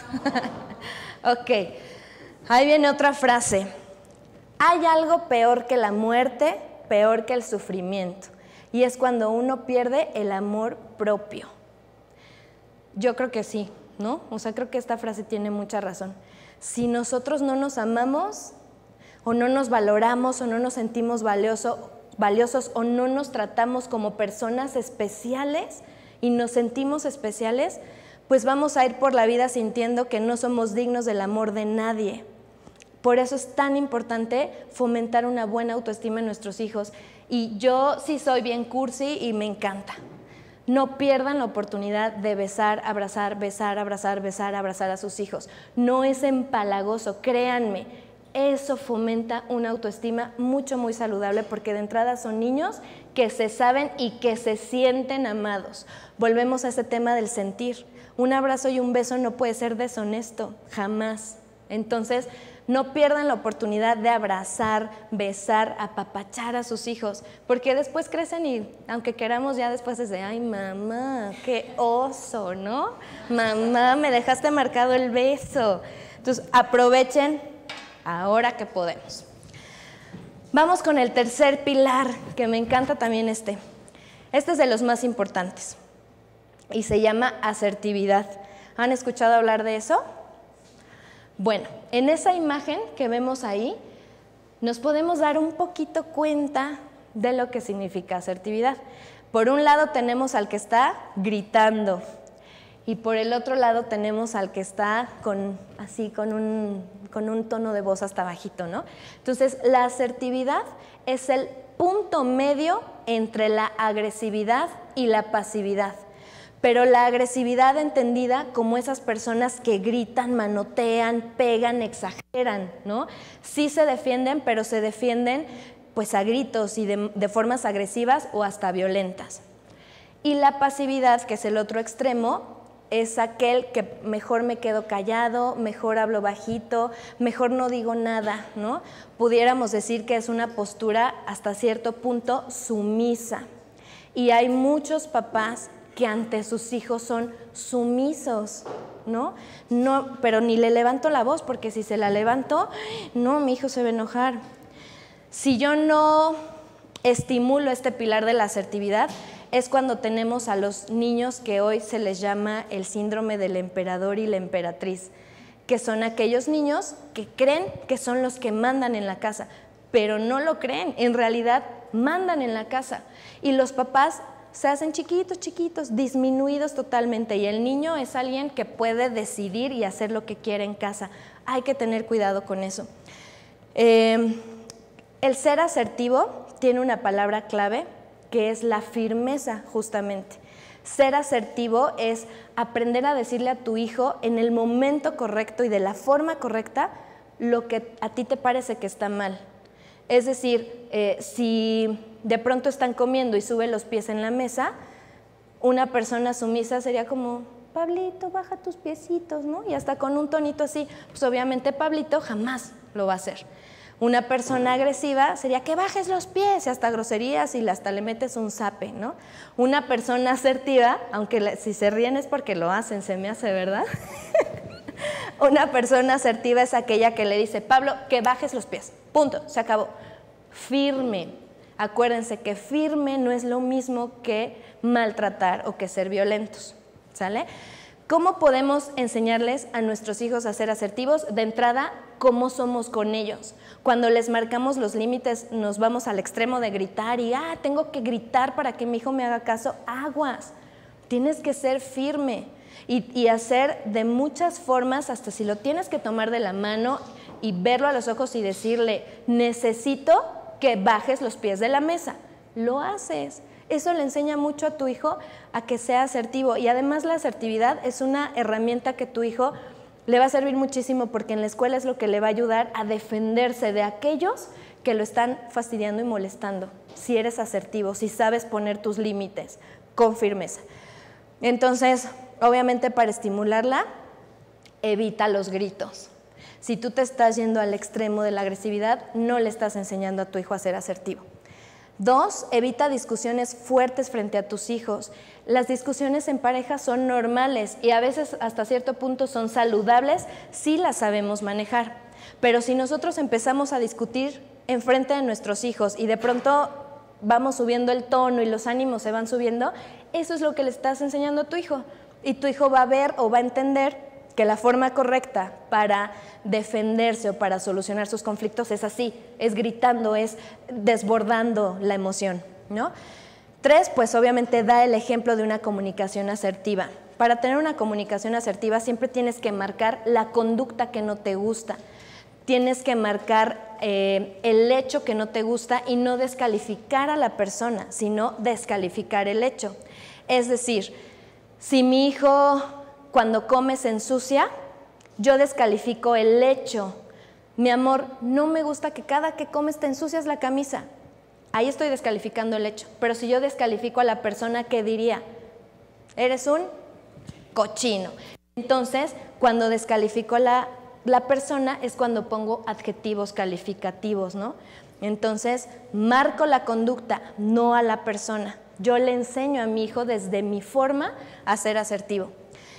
No. Ok, ahí viene otra frase. Hay algo peor que la muerte, peor que el sufrimiento, y es cuando uno pierde el amor propio. Yo creo que sí, ¿no? O sea, creo que esta frase tiene mucha razón. Si nosotros no nos amamos, o no nos valoramos, o no nos sentimos valiosos, valiosos o no nos tratamos como personas especiales y nos sentimos especiales, pues vamos a ir por la vida sintiendo que no somos dignos del amor de nadie. Por eso es tan importante fomentar una buena autoestima en nuestros hijos. Y yo sí soy bien cursi y me encanta. No pierdan la oportunidad de besar, abrazar, besar, abrazar, besar, abrazar a sus hijos. No es empalagoso, créanme. Eso fomenta una autoestima mucho, muy saludable porque de entrada son niños que se saben y que se sienten amados. Volvemos a ese tema del sentir. Un abrazo y un beso no puede ser deshonesto, jamás. Entonces, no pierdan la oportunidad de abrazar, besar, apapachar a sus hijos, porque después crecen y, aunque queramos, ya después es de, ay, mamá, qué oso, ¿no? Mamá, me dejaste marcado el beso. Entonces, aprovechen ahora que podemos. Vamos con el tercer pilar, que me encanta también este. Este es de los más importantes y se llama asertividad. ¿Han escuchado hablar de eso? Bueno, en esa imagen que vemos ahí, nos podemos dar un poquito cuenta de lo que significa asertividad. Por un lado tenemos al que está gritando, y por el otro lado tenemos al que está con, así con un, con un tono de voz hasta bajito, ¿no? Entonces, la asertividad es el punto medio entre la agresividad y la pasividad. Pero la agresividad entendida como esas personas que gritan, manotean, pegan, exageran, ¿no? Sí se defienden, pero se defienden pues a gritos y de, de formas agresivas o hasta violentas. Y la pasividad, que es el otro extremo, es aquel que mejor me quedo callado, mejor hablo bajito, mejor no digo nada, ¿no? Pudiéramos decir que es una postura hasta cierto punto sumisa. Y hay muchos papás que ante sus hijos son sumisos, ¿no? No, pero ni le levanto la voz, porque si se la levanto, no, mi hijo se va a enojar. Si yo no estimulo este pilar de la asertividad, es cuando tenemos a los niños que hoy se les llama el síndrome del emperador y la emperatriz, que son aquellos niños que creen que son los que mandan en la casa, pero no lo creen, en realidad mandan en la casa. Y los papás se hacen chiquitos, chiquitos, disminuidos totalmente, y el niño es alguien que puede decidir y hacer lo que quiere en casa. Hay que tener cuidado con eso. Eh, el ser asertivo tiene una palabra clave, que es la firmeza, justamente. Ser asertivo es aprender a decirle a tu hijo en el momento correcto y de la forma correcta lo que a ti te parece que está mal. Es decir, eh, si de pronto están comiendo y sube los pies en la mesa, una persona sumisa sería como, Pablito, baja tus piecitos, ¿no? Y hasta con un tonito así, pues obviamente Pablito jamás lo va a hacer. Una persona agresiva sería que bajes los pies, y hasta groserías, y hasta le metes un zape, ¿no? Una persona asertiva, aunque le, si se ríen es porque lo hacen, se me hace, ¿verdad? Una persona asertiva es aquella que le dice, Pablo, que bajes los pies, punto, se acabó. Firme. Acuérdense que firme no es lo mismo que maltratar o que ser violentos, ¿sale? ¿Cómo podemos enseñarles a nuestros hijos a ser asertivos? De entrada, ¿cómo somos con ellos? Cuando les marcamos los límites, nos vamos al extremo de gritar y, ah, tengo que gritar para que mi hijo me haga caso. Aguas, tienes que ser firme y, y hacer de muchas formas, hasta si lo tienes que tomar de la mano y verlo a los ojos y decirle, necesito que bajes los pies de la mesa. Lo haces. Eso le enseña mucho a tu hijo a que sea asertivo, y además la asertividad es una herramienta que tu hijo le va a servir muchísimo, porque en la escuela es lo que le va a ayudar a defenderse de aquellos que lo están fastidiando y molestando. Si eres asertivo, si sabes poner tus límites con firmeza. Entonces, obviamente para estimularla, evita los gritos. Si tú te estás yendo al extremo de la agresividad, no le estás enseñando a tu hijo a ser asertivo. Dos, evita discusiones fuertes frente a tus hijos. Las discusiones en pareja son normales y a veces hasta cierto punto son saludables si las sabemos manejar. Pero si nosotros empezamos a discutir en frente de nuestros hijos y de pronto vamos subiendo el tono y los ánimos se van subiendo, eso es lo que le estás enseñando a tu hijo. Y tu hijo va a ver o va a entender que la forma correcta para defenderse o para solucionar sus conflictos es así, es gritando, es desbordando la emoción, ¿no? Tres, pues obviamente da el ejemplo de una comunicación asertiva. Para tener una comunicación asertiva siempre tienes que marcar la conducta que no te gusta, tienes que marcar eh, el hecho que no te gusta y no descalificar a la persona, sino descalificar el hecho. Es decir, si mi hijo cuando come se ensucia, yo descalifico el hecho. Mi amor, no me gusta que cada que comes te ensucias la camisa. Ahí estoy descalificando el hecho. Pero si yo descalifico a la persona, ¿qué diría? Eres un cochino. Entonces, cuando descalifico la, la persona es cuando pongo adjetivos calificativos, ¿no? Entonces, marco la conducta, no a la persona. Yo le enseño a mi hijo desde mi forma a ser asertivo.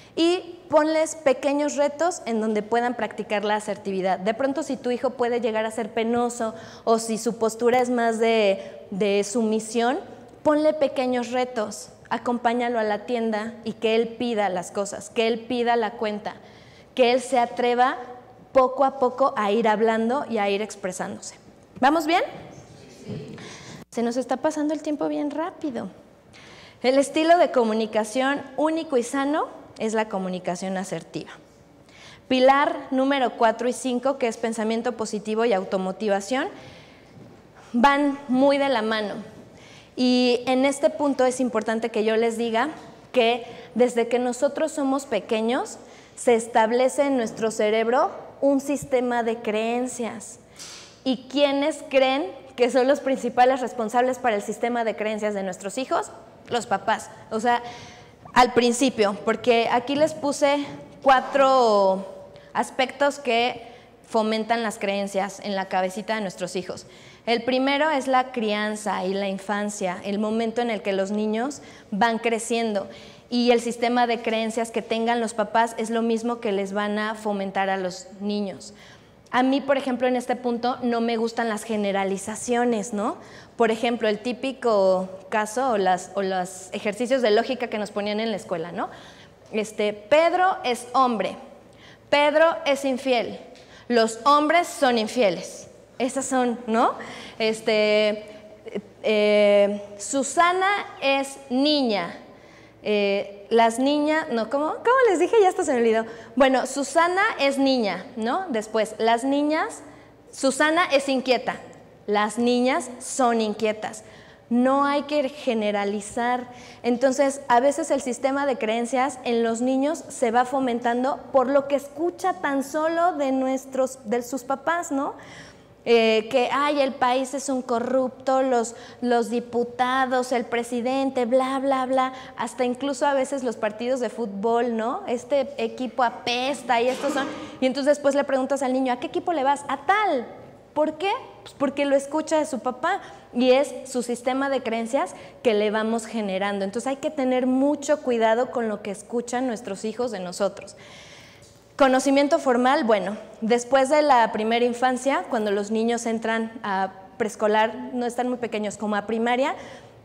Y ponles pequeños retos en donde puedan practicar la asertividad. De pronto, si tu hijo puede llegar a ser penoso o si su postura es más de, de sumisión, ponle pequeños retos. Acompáñalo a la tienda y que él pida las cosas, que él pida la cuenta, que él se atreva poco a poco a ir hablando y a ir expresándose. ¿Vamos bien? Sí. Se nos está pasando el tiempo bien rápido. El estilo de comunicación único y sano es la comunicación asertiva. Pilar número cuatro y cinco, que es pensamiento positivo y automotivación, van muy de la mano. Y en este punto es importante que yo les diga que desde que nosotros somos pequeños, se establece en nuestro cerebro un sistema de creencias. ¿Y quiénes creen que son los principales responsables para el sistema de creencias de nuestros hijos? Los papás. O sea, al principio, porque aquí les puse cuatro aspectos que fomentan las creencias en la cabecita de nuestros hijos. El primero es la crianza y la infancia, el momento en el que los niños van creciendo, y el sistema de creencias que tengan los papás es lo mismo que les van a fomentar a los niños. A mí, por ejemplo, en este punto no me gustan las generalizaciones, ¿no? Por ejemplo, el típico caso o, las, o los ejercicios de lógica que nos ponían en la escuela, ¿no? Este, Pedro es hombre, Pedro es infiel, los hombres son infieles. Esas son, ¿no? Este, eh, Susana es niña. Eh, las niñas, no, ¿cómo? ¿Cómo les dije? Ya hasta se me olvidó. Bueno, Susana es niña, ¿no? Después, las niñas, Susana es inquieta, las niñas son inquietas. No hay que generalizar. Entonces, a veces el sistema de creencias en los niños se va fomentando por lo que escucha tan solo de nuestros, de sus papás, ¿no? Eh, que ay, el país es un corrupto, los, los diputados, el presidente, bla, bla, bla, hasta incluso a veces los partidos de fútbol, ¿no? Este equipo apesta y estos son, y entonces después le preguntas al niño, ¿a qué equipo le vas? A tal. ¿Por qué? Pues porque lo escucha de su papá y es su sistema de creencias que le vamos generando. Entonces hay que tener mucho cuidado con lo que escuchan nuestros hijos de nosotros. Conocimiento formal, bueno, después de la primera infancia, cuando los niños entran a preescolar, no están muy pequeños, como a primaria,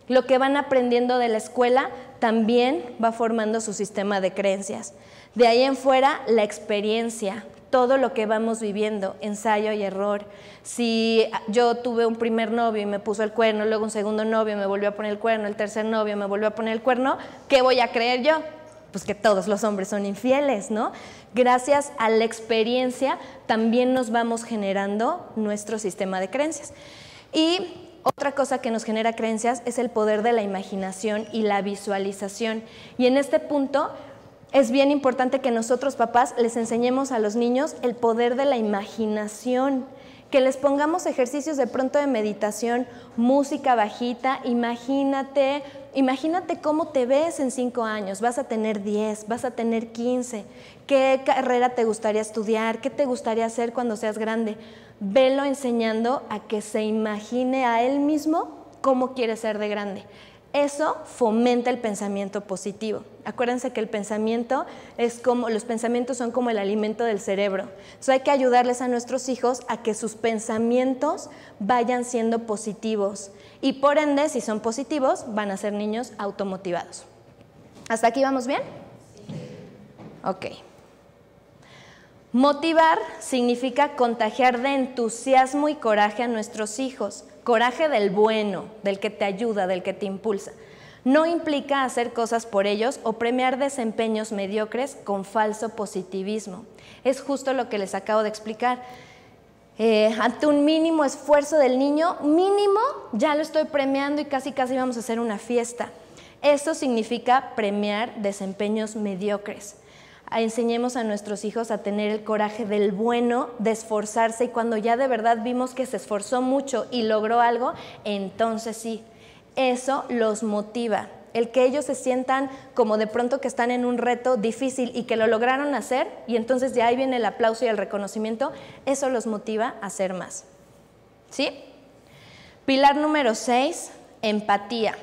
Lo que van aprendiendo de la escuela también va formando su sistema de creencias. De ahí en fuera, la experiencia, todo lo que vamos viviendo, ensayo y error. Si yo tuve un primer novio y me puso el cuerno, luego un segundo novio me volvió a poner el cuerno, el tercer novio me volvió a poner el cuerno, ¿qué voy a creer yo? Pues que todos los hombres son infieles, ¿no? Gracias a la experiencia también nos vamos generando nuestro sistema de creencias. Y otra cosa que nos genera creencias es el poder de la imaginación y la visualización. Y en este punto es bien importante que nosotros, papás, les enseñemos a los niños el poder de la imaginación, que les pongamos ejercicios de pronto de meditación, música bajita, imagínate, imagínate cómo te ves en cinco años, vas a tener diez, vas a tener quince, qué carrera te gustaría estudiar, qué te gustaría hacer cuando seas grande. Velo enseñando a que se imagine a él mismo cómo quiere ser de grande. Eso fomenta el pensamiento positivo. Acuérdense que el pensamiento es como, los pensamientos son como el alimento del cerebro. Entonces hay que ayudarles a nuestros hijos a que sus pensamientos vayan siendo positivos. Y por ende, si son positivos, van a ser niños automotivados. ¿Hasta aquí vamos bien? Ok. Motivar significa contagiar de entusiasmo y coraje a nuestros hijos. Coraje del bueno, del que te ayuda, del que te impulsa. No implica hacer cosas por ellos o premiar desempeños mediocres con falso positivismo. Es justo lo que les acabo de explicar. Eh, ante un mínimo esfuerzo del niño, mínimo, ya lo estoy premiando y casi casi vamos a hacer una fiesta. Eso significa premiar desempeños mediocres. Enseñemos a nuestros hijos a tener el coraje del bueno, de esforzarse, y cuando ya de verdad vimos que se esforzó mucho y logró algo, entonces sí, eso los motiva. El que ellos se sientan como de pronto que están en un reto difícil y que lo lograron hacer, y entonces ya ahí viene el aplauso y el reconocimiento, eso los motiva a hacer más. ¿Sí? Pilar número seis, empatía.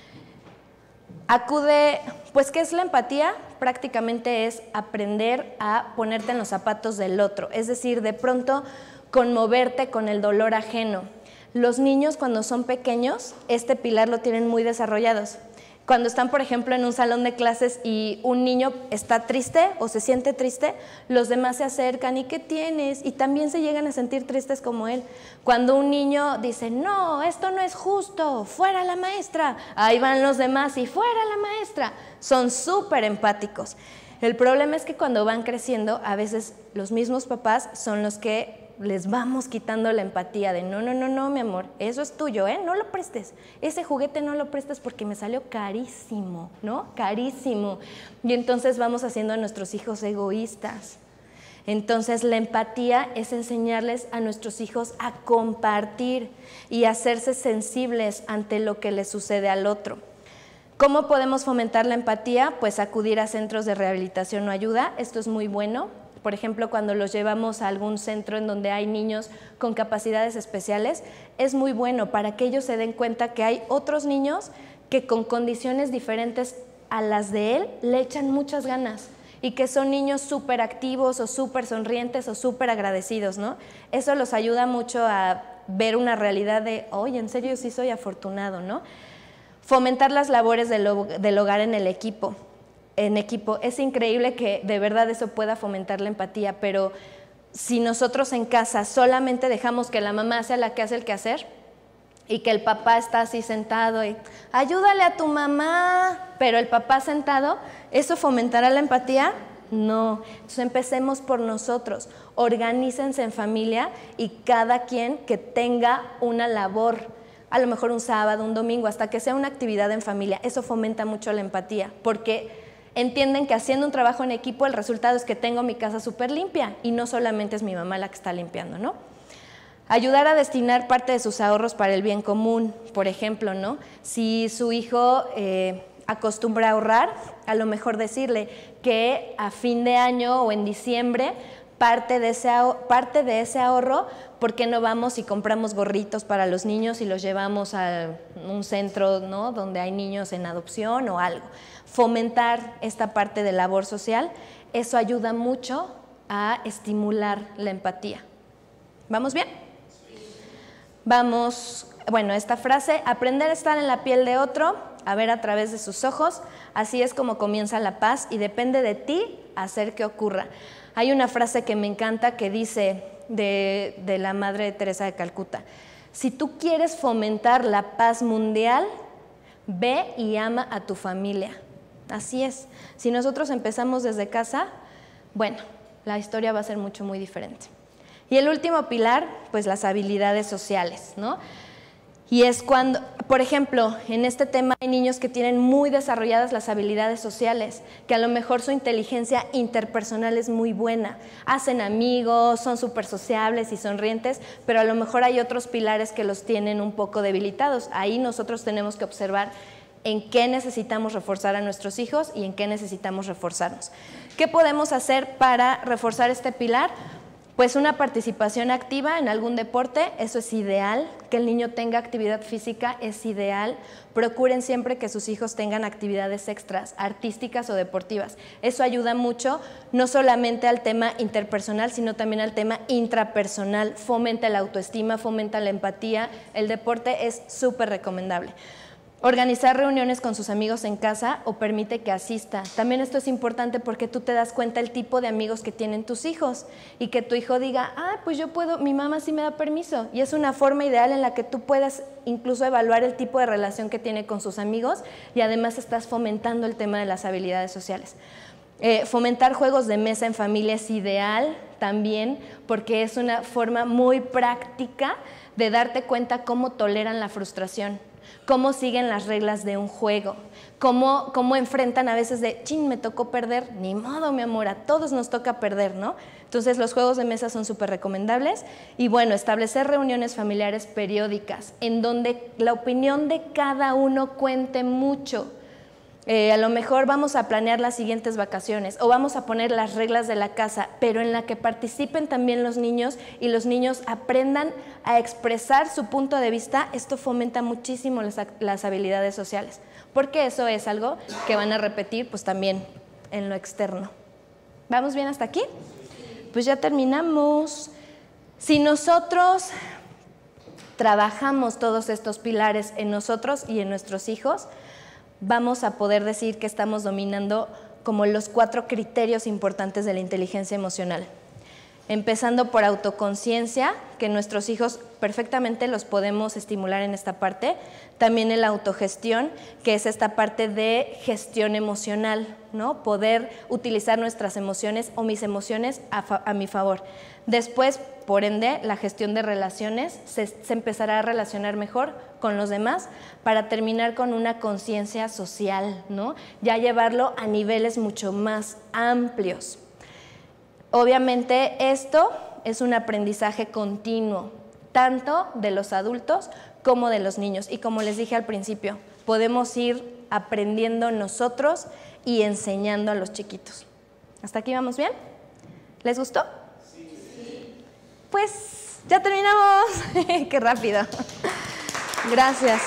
Acude, pues, ¿qué es la empatía? Prácticamente es aprender a ponerte en los zapatos del otro, es decir, de pronto conmoverte con el dolor ajeno. Los niños cuando son pequeños, este pilar lo tienen muy desarrollados. Cuando están, por ejemplo, en un salón de clases y un niño está triste o se siente triste, los demás se acercan, ¿y qué tienes? Y también se llegan a sentir tristes como él. Cuando un niño dice, no, esto no es justo, fuera la maestra, ahí van los demás y fuera la maestra. Son súper empáticos. El problema es que cuando van creciendo, a veces los mismos papás son los que les vamos quitando la empatía de no, no, no, no, mi amor, eso es tuyo, ¿eh? No lo prestes, ese juguete no lo prestes porque me salió carísimo, ¿no? Carísimo. Y entonces vamos haciendo a nuestros hijos egoístas. Entonces la empatía es enseñarles a nuestros hijos a compartir y a hacerse sensibles ante lo que les sucede al otro. ¿Cómo podemos fomentar la empatía? Pues acudir a centros de rehabilitación o ayuda, esto es muy bueno. Por ejemplo, cuando los llevamos a algún centro en donde hay niños con capacidades especiales, es muy bueno para que ellos se den cuenta que hay otros niños que con condiciones diferentes a las de él le echan muchas ganas y que son niños súper activos o súper sonrientes o súper agradecidos, ¿no? Eso los ayuda mucho a ver una realidad de, oye, en serio sí soy afortunado, ¿no? Fomentar las labores del, del hogar en el equipo. En equipo. Es increíble que de verdad eso pueda fomentar la empatía, pero si nosotros en casa solamente dejamos que la mamá sea la que hace el quehacer y que el papá está así sentado y ayúdale a tu mamá, pero el papá sentado, ¿eso fomentará la empatía? No. Entonces empecemos por nosotros, organícense en familia y cada quien que tenga una labor, a lo mejor un sábado, un domingo, hasta que sea una actividad en familia. Eso fomenta mucho la empatía, porque entienden que haciendo un trabajo en equipo el resultado es que tengo mi casa súper limpia y no solamente es mi mamá la que está limpiando, ¿no? Ayudar a destinar parte de sus ahorros para el bien común, por ejemplo, ¿no? Si su hijo eh, acostumbra a ahorrar, a lo mejor decirle que a fin de año o en diciembre parte de ese, parte de ese ahorro, ¿por qué no vamos y compramos gorritos para los niños y los llevamos a un centro, ¿no?, donde hay niños en adopción o algo? Fomentar esta parte de labor social, eso ayuda mucho a estimular la empatía. ¿Vamos bien? Vamos bueno, esta frase, aprender a estar en la piel de otro, a ver a través de sus ojos, así es como comienza la paz y depende de ti hacer que ocurra. Hay una frase que me encanta que dice de, de la Madre Teresa de Calcuta: si tú quieres fomentar la paz mundial, ve y ama a tu familia. Así es. Si nosotros empezamos desde casa, bueno, la historia va a ser mucho, muy diferente. Y el último pilar, pues las habilidades sociales, ¿no? Y es cuando, por ejemplo, en este tema hay niños que tienen muy desarrolladas las habilidades sociales, que a lo mejor su inteligencia interpersonal es muy buena, hacen amigos, son súper sociables y sonrientes, pero a lo mejor hay otros pilares que los tienen un poco debilitados. Ahí nosotros tenemos que observar en qué necesitamos reforzar a nuestros hijos y en qué necesitamos reforzarnos. ¿Qué podemos hacer para reforzar este pilar? Pues una participación activa en algún deporte, eso es ideal. Que el niño tenga actividad física es ideal. Procuren siempre que sus hijos tengan actividades extras, artísticas o deportivas. Eso ayuda mucho, no solamente al tema interpersonal, sino también al tema intrapersonal. Fomenta la autoestima, fomenta la empatía. El deporte es súper recomendable. Organizar reuniones con sus amigos en casa o permite que asista. También esto es importante porque tú te das cuenta el tipo de amigos que tienen tus hijos y que tu hijo diga, ah, pues yo puedo, mi mamá sí me da permiso. Y es una forma ideal en la que tú puedas incluso evaluar el tipo de relación que tiene con sus amigos y además estás fomentando el tema de las habilidades sociales. Eh, fomentar juegos de mesa en familia es ideal también porque es una forma muy práctica de darte cuenta cómo toleran la frustración, cómo siguen las reglas de un juego, cómo, cómo enfrentan a veces de, chin, me tocó perder, ni modo, mi amor, a todos nos toca perder, ¿no? Entonces los juegos de mesa son súper recomendables y bueno, establecer reuniones familiares periódicas en donde la opinión de cada uno cuente mucho. Eh, a lo mejor vamos a planear las siguientes vacaciones o vamos a poner las reglas de la casa, pero en la que participen también los niños y los niños aprendan a expresar su punto de vista. Esto fomenta muchísimo las, las habilidades sociales, porque eso es algo que van a repetir pues también en lo externo. ¿Vamos bien hasta aquí? Pues ya terminamos. Si nosotros trabajamos todos estos pilares en nosotros y en nuestros hijos, vamos a poder decir que estamos dominando como los cuatro criterios importantes de la inteligencia emocional. Empezando por autoconciencia, que nuestros hijos perfectamente los podemos estimular en esta parte. También en la autogestión, que es esta parte de gestión emocional, ¿no? Poder utilizar nuestras emociones o mis emociones a, fa- a mi favor. Después, por ende, la gestión de relaciones, se, se empezará a relacionar mejor con los demás para terminar con una conciencia social, ¿no? Ya llevarlo a niveles mucho más amplios. Obviamente esto es un aprendizaje continuo, tanto de los adultos como de los niños. Y como les dije al principio, podemos ir aprendiendo nosotros y enseñando a los chiquitos. ¿Hasta aquí vamos bien? ¿Les gustó? Sí. Pues ya terminamos. Qué rápido. Gracias.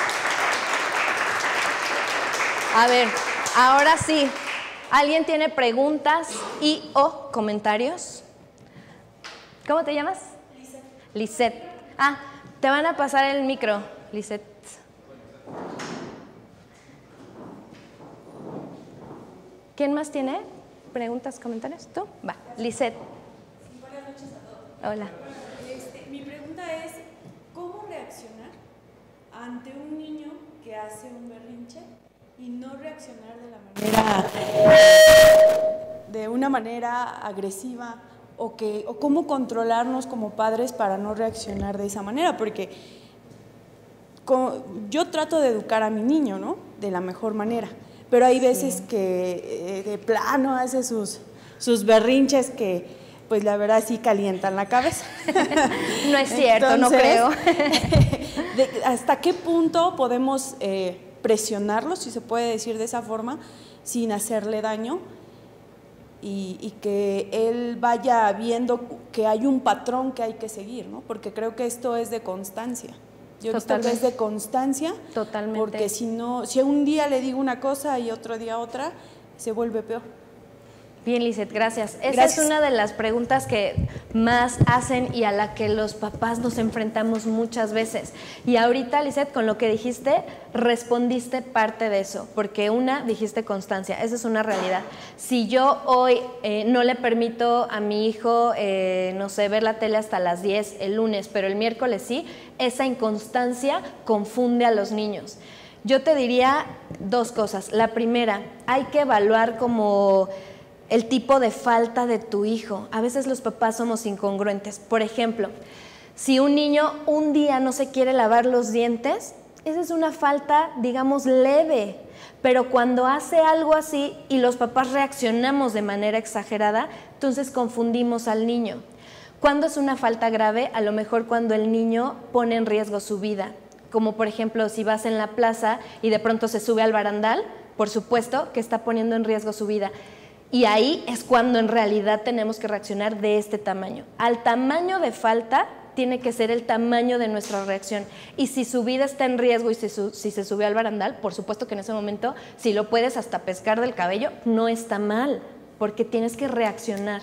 A ver, ahora sí. ¿Alguien tiene preguntas y o comentarios? ¿Cómo te llamas? Lisette. Lisette. Ah, te van a pasar el micro, Lisette. ¿Quién más tiene preguntas, comentarios? ¿Tú? Va, Lisette. Buenas noches a todos. Hola. Este, mi pregunta es, ¿cómo reaccionar ante un niño que hace un berrinche y no reaccionar de la manera, de una manera agresiva, o, que, o cómo controlarnos como padres para no reaccionar de esa manera? Porque como, yo trato de educar a mi niño, ¿no?, de la mejor manera, pero hay veces sí. que eh, de plano hace sus, sus berrinches que pues la verdad sí calientan la cabeza. No es cierto, entonces, no creo. de, ¿Hasta qué punto podemos eh, presionarlo, si se puede decir de esa forma, sin hacerle daño y, y que él vaya viendo que hay un patrón que hay que seguir, ¿no? Porque creo que esto es de constancia. Yo he visto que es de constancia. Totalmente. Porque si no, si un día le digo una cosa y otro día otra, se vuelve peor. Bien, Lizeth, gracias. Esa Gracias. es una de las preguntas que más hacen y a la que los papás nos enfrentamos muchas veces. Y ahorita, Lizeth, con lo que dijiste, respondiste parte de eso, porque una, dijiste constancia, esa es una realidad. Si yo hoy eh, no le permito a mi hijo, eh, no sé, ver la tele hasta las diez el lunes, pero el miércoles sí, esa inconstancia confunde a los niños. Yo te diría dos cosas. La primera, hay que evaluar como el tipo de falta de tu hijo. A veces los papás somos incongruentes. Por ejemplo, si un niño un día no se quiere lavar los dientes, esa es una falta, digamos, leve. Pero cuando hace algo así y los papás reaccionamos de manera exagerada, entonces confundimos al niño. ¿Cuándo es una falta grave? A lo mejor cuando el niño pone en riesgo su vida. Como por ejemplo, si vas en la plaza y de pronto se sube al barandal, por supuesto que está poniendo en riesgo su vida. Y ahí es cuando en realidad tenemos que reaccionar de este tamaño. Al tamaño de falta tiene que ser el tamaño de nuestra reacción. Y si su vida está en riesgo y si, su, si se sube al barandal, por supuesto que en ese momento, si lo puedes hasta pescar del cabello, no está mal, porque tienes que reaccionar.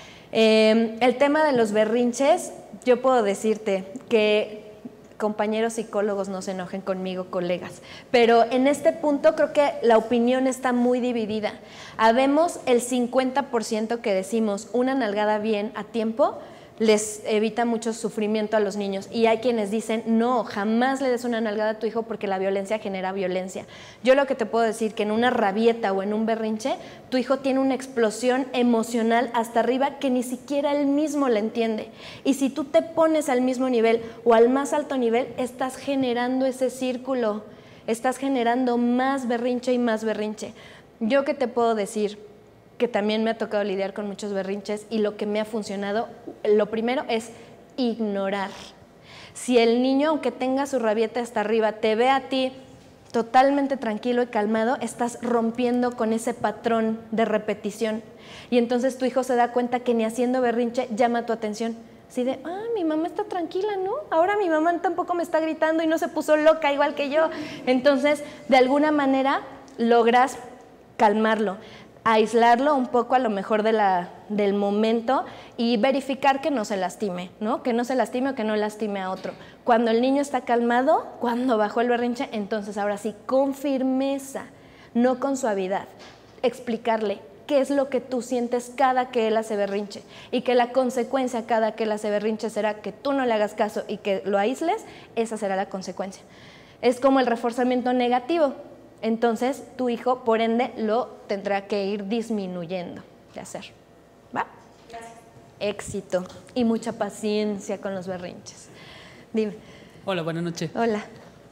Eh, el tema de los berrinches, yo puedo decirte que compañeros psicólogos no se enojen conmigo, colegas, pero en este punto creo que la opinión está muy dividida. Habemos el cincuenta por ciento que decimos una nalgada bien a tiempo les evita mucho sufrimiento a los niños, y hay quienes dicen no, jamás le des una nalgada a tu hijo porque la violencia genera violencia. Yo lo que te puedo decir que en una rabieta o en un berrinche tu hijo tiene una explosión emocional hasta arriba que ni siquiera él mismo la entiende, y si tú te pones al mismo nivel o al más alto nivel estás generando ese círculo, estás generando más berrinche y más berrinche. Yo que te puedo decir que también me ha tocado lidiar con muchos berrinches, y lo que me ha funcionado, lo primero es ignorar. Si el niño, aunque tenga su rabieta hasta arriba, te ve a ti totalmente tranquilo y calmado, estás rompiendo con ese patrón de repetición, y entonces tu hijo se da cuenta que ni haciendo berrinche llama tu atención. Así de, ah, mi mamá está tranquila, ¿no? Ahora mi mamá tampoco me está gritando y no se puso loca igual que yo. Entonces, de alguna manera logras calmarlo, aislarlo un poco a lo mejor de la, del momento, y verificar que no se lastime, ¿no? Que no se lastime o que no lastime a otro. Cuando el niño está calmado, cuando bajó el berrinche, entonces ahora sí, con firmeza, no con suavidad, explicarle qué es lo que tú sientes cada que él hace berrinche, y que la consecuencia cada que él hace berrinche será que tú no le hagas caso y que lo aísles. Esa será la consecuencia. Es como el reforzamiento negativo. Entonces, tu hijo, por ende, lo tendrá que ir disminuyendo de hacer. ¿Va? Gracias. Éxito y mucha paciencia con los berrinches. Dime. Hola, buenas noches. Hola.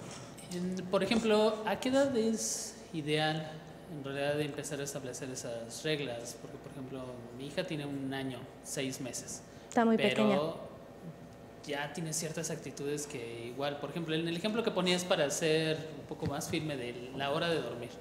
Por ejemplo, ¿a qué edad es ideal en realidad de empezar a establecer esas reglas? Porque, por ejemplo, mi hija tiene un año, seis meses. Está muy pero pequeña. Ya tiene ciertas actitudes que igual, por ejemplo, en el ejemplo que ponías para ser un poco más firme de la hora de dormir,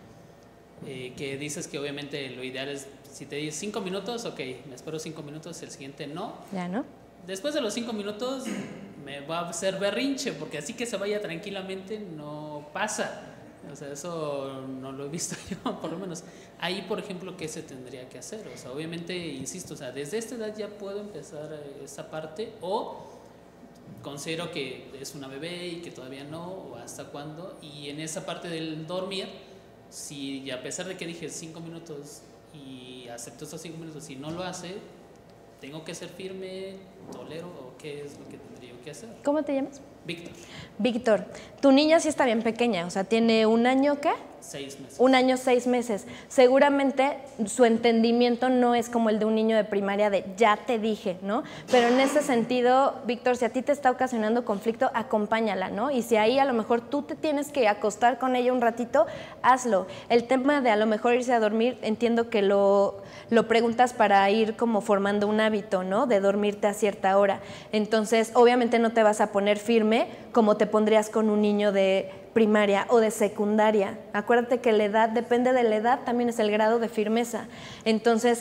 eh, que dices que obviamente lo ideal es, si te dices cinco minutos, ok, me espero cinco minutos, el siguiente no. Ya, ¿no? Después de los cinco minutos me va a hacer berrinche, porque así que se vaya tranquilamente no pasa. O sea, eso no lo he visto yo, por lo menos. Ahí, por ejemplo, ¿qué se tendría que hacer? O sea, obviamente, insisto, o sea, desde esta edad ya puedo empezar esa parte, o considero que es una bebé y que todavía no, o hasta cuándo. Y en esa parte del dormir, si a pesar de que dije cinco minutos y acepto esos cinco minutos, si no lo hace, ¿tengo que ser firme, tolero, o qué es lo que tendría que hacer? ¿Cómo te llamas? Víctor. Víctor, tu niña sí está bien pequeña, o sea, tiene un año, ¿qué? Seis meses. Un año, seis meses. Seguramente su entendimiento no es como el de un niño de primaria de ya te dije, ¿no? Pero en ese sentido, Víctor, si a ti te está ocasionando conflicto, acompáñala, ¿no? Y si ahí a lo mejor tú te tienes que acostar con ella un ratito, hazlo. El tema de a lo mejor irse a dormir, entiendo que lo, lo preguntas para ir como formando un hábito, ¿no? De dormirte a cierta hora. Entonces, obviamente no te vas a poner firme como te pondrías con un niño de primaria o de secundaria. Acuérdate que la edad, depende de la edad, también es el grado de firmeza. Entonces,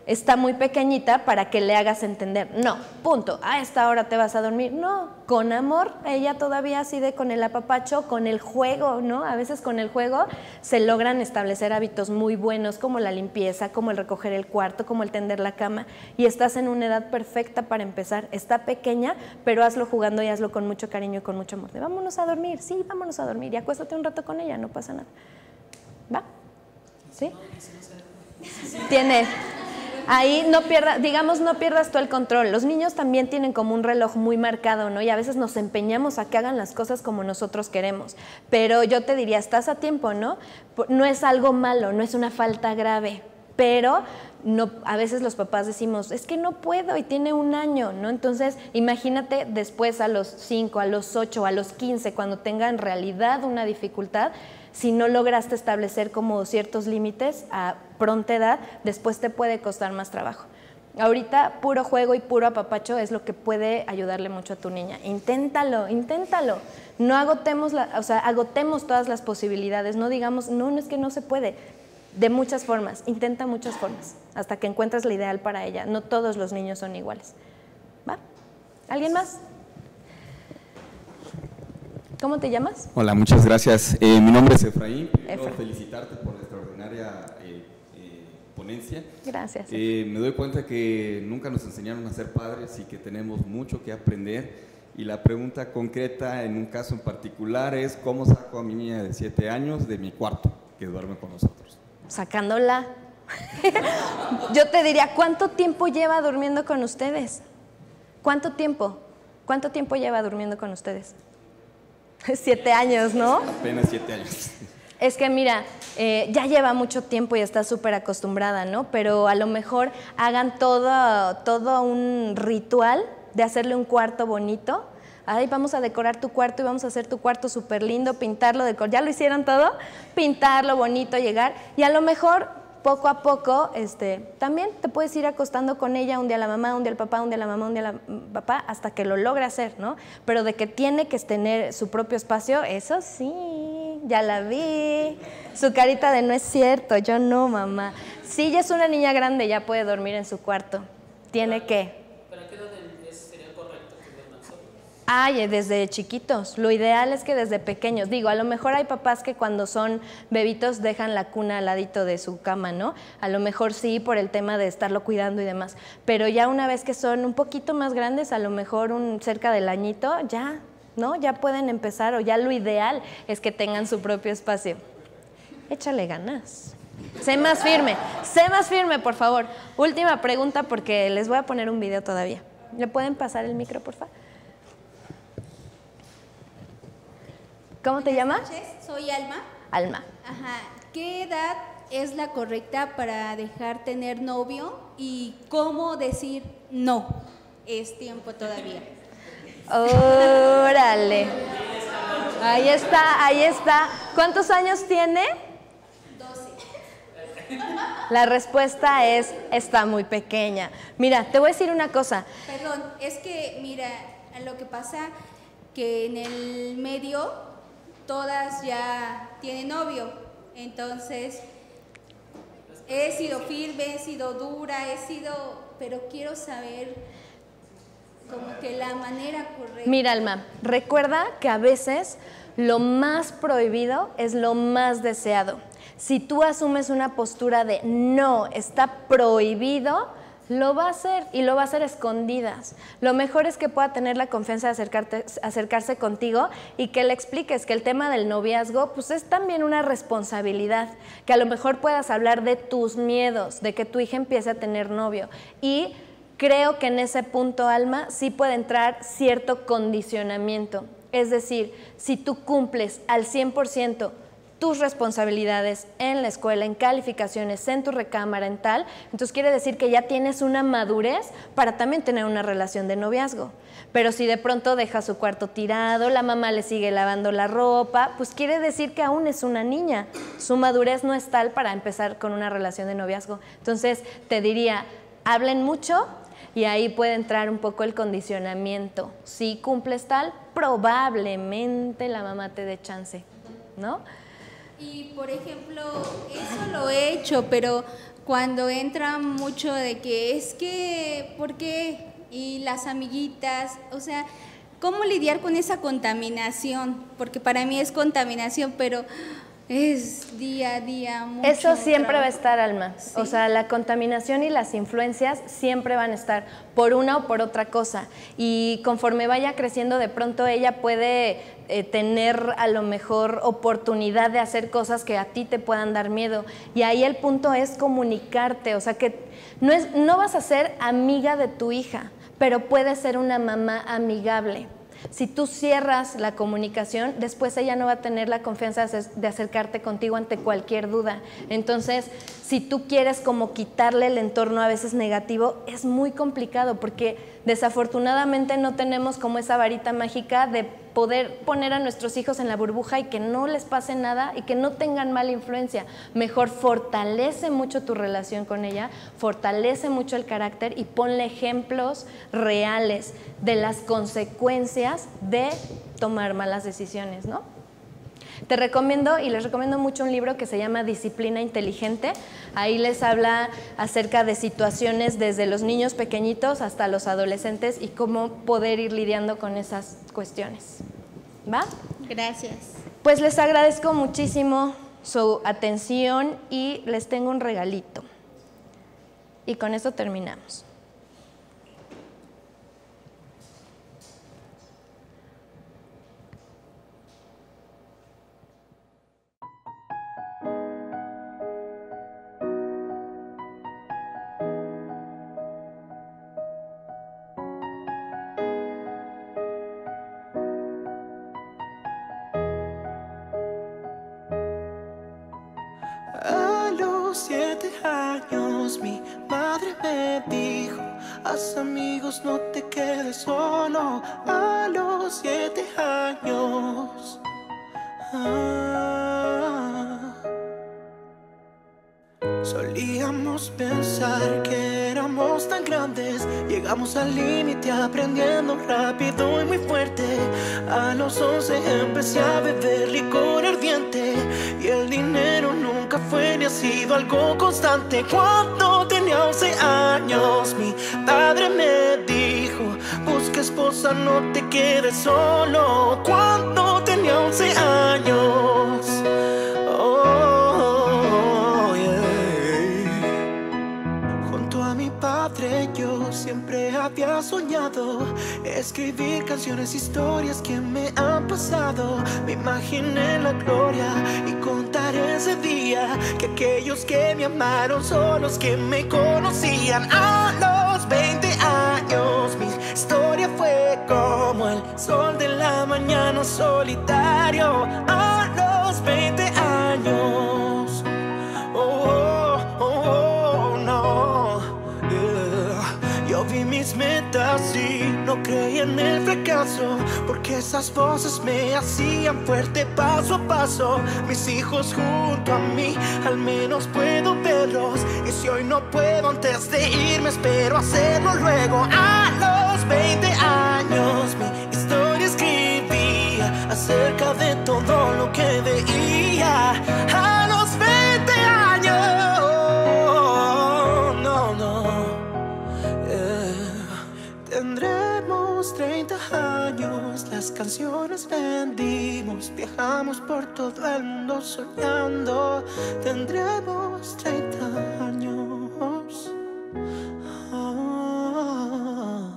está muy pequeñita para que le hagas entender, no, punto, a esta hora te vas a dormir, no, con amor, ella todavía así de con el apapacho, con el juego, ¿no? A veces con el juego se logran establecer hábitos muy buenos como la limpieza, como el recoger el cuarto, como el tender la cama, y estás en una edad perfecta para empezar, está pequeña, pero hazlo jugando y hazlo con mucho cariño y con mucho amor, de, vámonos a dormir, sí, vámonos a dormir, y acuéstate un rato con ella, no pasa nada, ¿va? ¿Sí? Tiene... Ahí no pierdas, digamos, no pierdas tú el control. Los niños también tienen como un reloj muy marcado, ¿no? Y a veces nos empeñamos a que hagan las cosas como nosotros queremos. Pero yo te diría, estás a tiempo, ¿no? No es algo malo, no es una falta grave. Pero no, a veces los papás decimos, es que no puedo y tiene un año, ¿no? Entonces, imagínate después a los cinco, a los ocho, a los quince, cuando tenga en realidad una dificultad, si no lograste establecer como ciertos límites a pronta edad, después te puede costar más trabajo. Ahorita puro juego y puro apapacho es lo que puede ayudarle mucho a tu niña. Inténtalo, inténtalo. No agotemos, la, o sea, agotemos todas las posibilidades, no digamos, no, no es que no se puede. De muchas formas, intenta muchas formas, hasta que encuentres la ideal para ella. No todos los niños son iguales. ¿Va? ¿Alguien más? ¿Cómo te llamas? Hola, muchas gracias. Eh, mi nombre es Efraín. Quiero Efra. felicitarte por la extraordinaria eh, eh, ponencia. Gracias. Eh, me doy cuenta que nunca nos enseñaron a ser padres y que tenemos mucho que aprender. Y la pregunta concreta en un caso en particular es ¿cómo saco a mi niña de siete años de mi cuarto que duerme con nosotros? Sacándola. Yo te diría, ¿cuánto tiempo lleva durmiendo con ustedes? ¿Cuánto tiempo? ¿Cuánto tiempo lleva durmiendo con ustedes? Siete años, ¿no? Apenas siete años. Es que mira, eh, ya lleva mucho tiempo y está súper acostumbrada, ¿no? Pero a lo mejor hagan todo, todo un ritual de hacerle un cuarto bonito. Ay, vamos a decorar tu cuarto y vamos a hacer tu cuarto súper lindo, pintarlo, decor. ¿Ya lo hicieron todo? Pintarlo bonito, llegar. Y a lo mejor, poco a poco, este, también te puedes ir acostando con ella, un día la mamá, un día el papá, un día la mamá, un día el papá, hasta que lo logre hacer, ¿no? Pero de que tiene que tener su propio espacio, eso sí, ya la vi. Su carita de no es cierto, yo no, mamá. Sí, ya es una niña grande, ya puede dormir en su cuarto. Tiene que... ¿Para qué edad sería correcto que duerman solos? Ay, desde chiquitos. Lo ideal es que desde pequeños. Digo, a lo mejor hay papás que cuando son bebitos dejan la cuna al ladito de su cama, ¿no? A lo mejor sí, por el tema de estarlo cuidando y demás. Pero ya una vez que son un poquito más grandes, a lo mejor un cerca del añito, ya, ¿no? Ya pueden empezar, o ya lo ideal es que tengan su propio espacio. Échale ganas. Sé más firme, sé más firme, por favor. Última pregunta porque les voy a poner un video todavía. ¿Le pueden pasar el micro, por favor? ¿Cómo te llamas? Buenas noches, soy Alma. Alma. Ajá. ¿Qué edad es la correcta para dejar tener novio y cómo decir no? Es tiempo todavía. Órale. Ahí está, ahí está. ¿Cuántos años tiene? doce. La respuesta es, está muy pequeña. Mira, te voy a decir una cosa. Perdón, es que, mira, lo que pasa que en el medio todas ya tienen novio, entonces he sido firme, he sido dura, he sido, pero quiero saber como que la manera correcta. Mira, Alma, recuerda que a veces lo más prohibido es lo más deseado. Si tú asumes una postura de no, está prohibido, lo va a hacer y lo va a hacer a escondidas. Lo mejor es que pueda tener la confianza de acercarte, acercarse contigo y que le expliques que el tema del noviazgo pues es también una responsabilidad, que a lo mejor puedas hablar de tus miedos, de que tu hija empiece a tener novio. Y creo que en ese punto, Alma, sí puede entrar cierto condicionamiento. Es decir, si tú cumples al cien por ciento tus responsabilidades en la escuela, en calificaciones, en tu recámara, en tal, entonces quiere decir que ya tienes una madurez para también tener una relación de noviazgo. Pero si de pronto deja su cuarto tirado, la mamá le sigue lavando la ropa, pues quiere decir que aún es una niña. Su madurez no es tal para empezar con una relación de noviazgo. Entonces te diría, hablen mucho y ahí puede entrar un poco el condicionamiento. Si cumples tal, probablemente la mamá te dé chance, ¿no? Y por ejemplo, eso lo he hecho, pero cuando entra mucho de que es que, ¿por qué? Y las amiguitas, o sea, ¿cómo lidiar con esa contaminación? Porque para mí es contaminación, pero es día a día mucho Eso siempre trabajo. va a estar, Alma. Sí. O sea, la contaminación y las influencias siempre van a estar por una o por otra cosa. Y conforme vaya creciendo, de pronto ella puede eh, tener a lo mejor oportunidad de hacer cosas que a ti te puedan dar miedo. Y ahí el punto es comunicarte. O sea, que no, es, no vas a ser amiga de tu hija, pero puedes ser una mamá amigable. Si tú cierras la comunicación, después ella no va a tener la confianza de acercarte contigo ante cualquier duda. Entonces, si tú quieres como quitarle el entorno a veces negativo, es muy complicado porque desafortunadamente no tenemos como esa varita mágica de poder poner a nuestros hijos en la burbuja y que no les pase nada y que no tengan mala influencia. Mejor fortalece mucho tu relación con ella, fortalece mucho el carácter y ponle ejemplos reales de las consecuencias de tomar malas decisiones, ¿no? Te recomiendo y les recomiendo mucho un libro que se llama Disciplina Inteligente. Ahí les habla acerca de situaciones desde los niños pequeñitos hasta los adolescentes y cómo poder ir lidiando con esas cuestiones. ¿Va? Gracias. Pues les agradezco muchísimo su atención y les tengo un regalito. Y con eso terminamos. A los siete años mi madre me dijo: haz amigos, no te quedes solo. A los siete años ah, solíamos pensar que éramos tan grandes. Llegamos al límite aprendiendo rápido y muy fuerte. A los once empecé a beber licor ardiente y el dinero nunca fue ni ha sido algo constante. Cuando tenía once años mi padre me dijo: busca esposa, no te quedes solo. Cuando tenía once años oh, yeah. Junto a mi padre yo siempre había soñado escribir canciones, historias que me han pasado. Me imaginé la gloria y contar ese día que aquellos que me amaron son los que me conocían. A los veinte años mi historia fue como el sol de la mañana solitario. A los veinte años oh, oh, oh, oh no yeah. Yo vi mis metas y no creí en el fracaso, porque esas voces me hacían fuerte paso a paso. Mis hijos junto a mí, al menos puedo verlos. Y si hoy no puedo antes de irme, espero hacerlo luego. A los veinte años mi historia escribía acerca de todo lo que veía. A los veinte años no, no tendremos treinta años, las canciones vendimos, viajamos por todo el mundo soñando. Tendremos treinta años. Ah.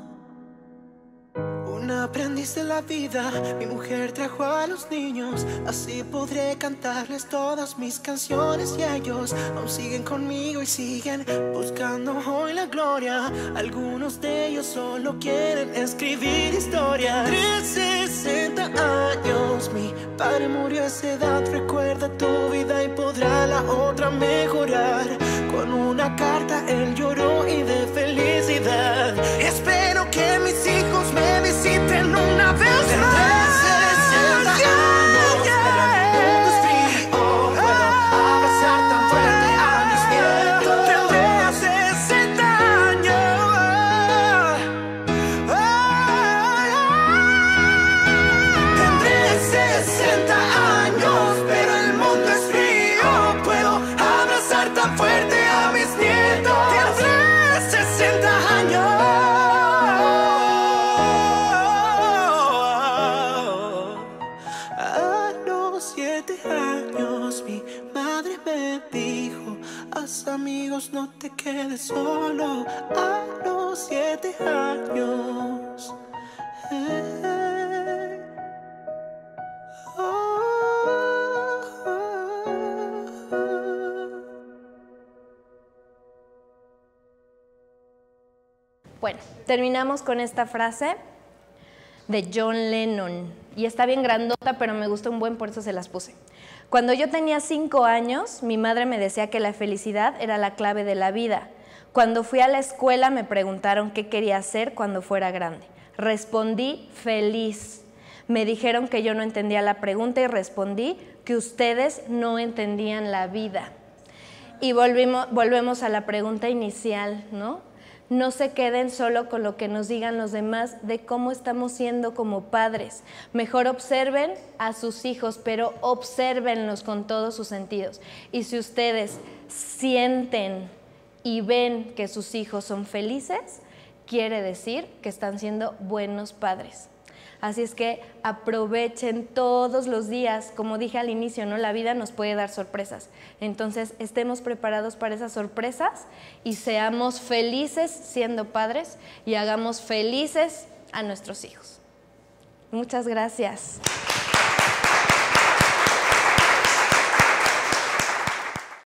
Un aprendiz de la vida, mi mujer trajo a los niños. Así podré cantarles todas mis canciones y ellos aún siguen conmigo y siguen buscando hoy la gloria. Algunos de ellos solo quieren escribir historias. trescientos sesenta años, mi padre murió a esa edad. Recuerda tu vida y podrá la otra mejorar. Con una carta él lloró y de felicidad. Espero que mis hijos me visiten una vez más. sesenta años, pero el mundo es frío. Puedo abrazar tan fuerte a mis nietos. Tendré sesenta años. Tendré sesenta años, pero el mundo es frío. Puedo abrazar tan fuerte a mis nietos. años mi madre me dijo, haz amigos, no te quedes solo. A los siete años. Hey. Oh. Bueno, terminamos con esta frase de John Lennon. Y está bien grandota, pero me gustó un buen, por eso se las puse. Cuando yo tenía cinco años, mi madre me decía que la felicidad era la clave de la vida. Cuando fui a la escuela me preguntaron qué quería hacer cuando fuera grande. Respondí feliz. Me dijeron que yo no entendía la pregunta y respondí que ustedes no entendían la vida. Y volvimos, volvemos a la pregunta inicial, ¿no? No se queden solo con lo que nos digan los demás de cómo estamos siendo como padres. Mejor observen a sus hijos, pero obsérvenlos con todos sus sentidos. Y si ustedes sienten y ven que sus hijos son felices, quiere decir que están siendo buenos padres. Así es que aprovechen todos los días, como dije al inicio, ¿no? La vida nos puede dar sorpresas. Entonces, estemos preparados para esas sorpresas y seamos felices siendo padres y hagamos felices a nuestros hijos. Muchas gracias.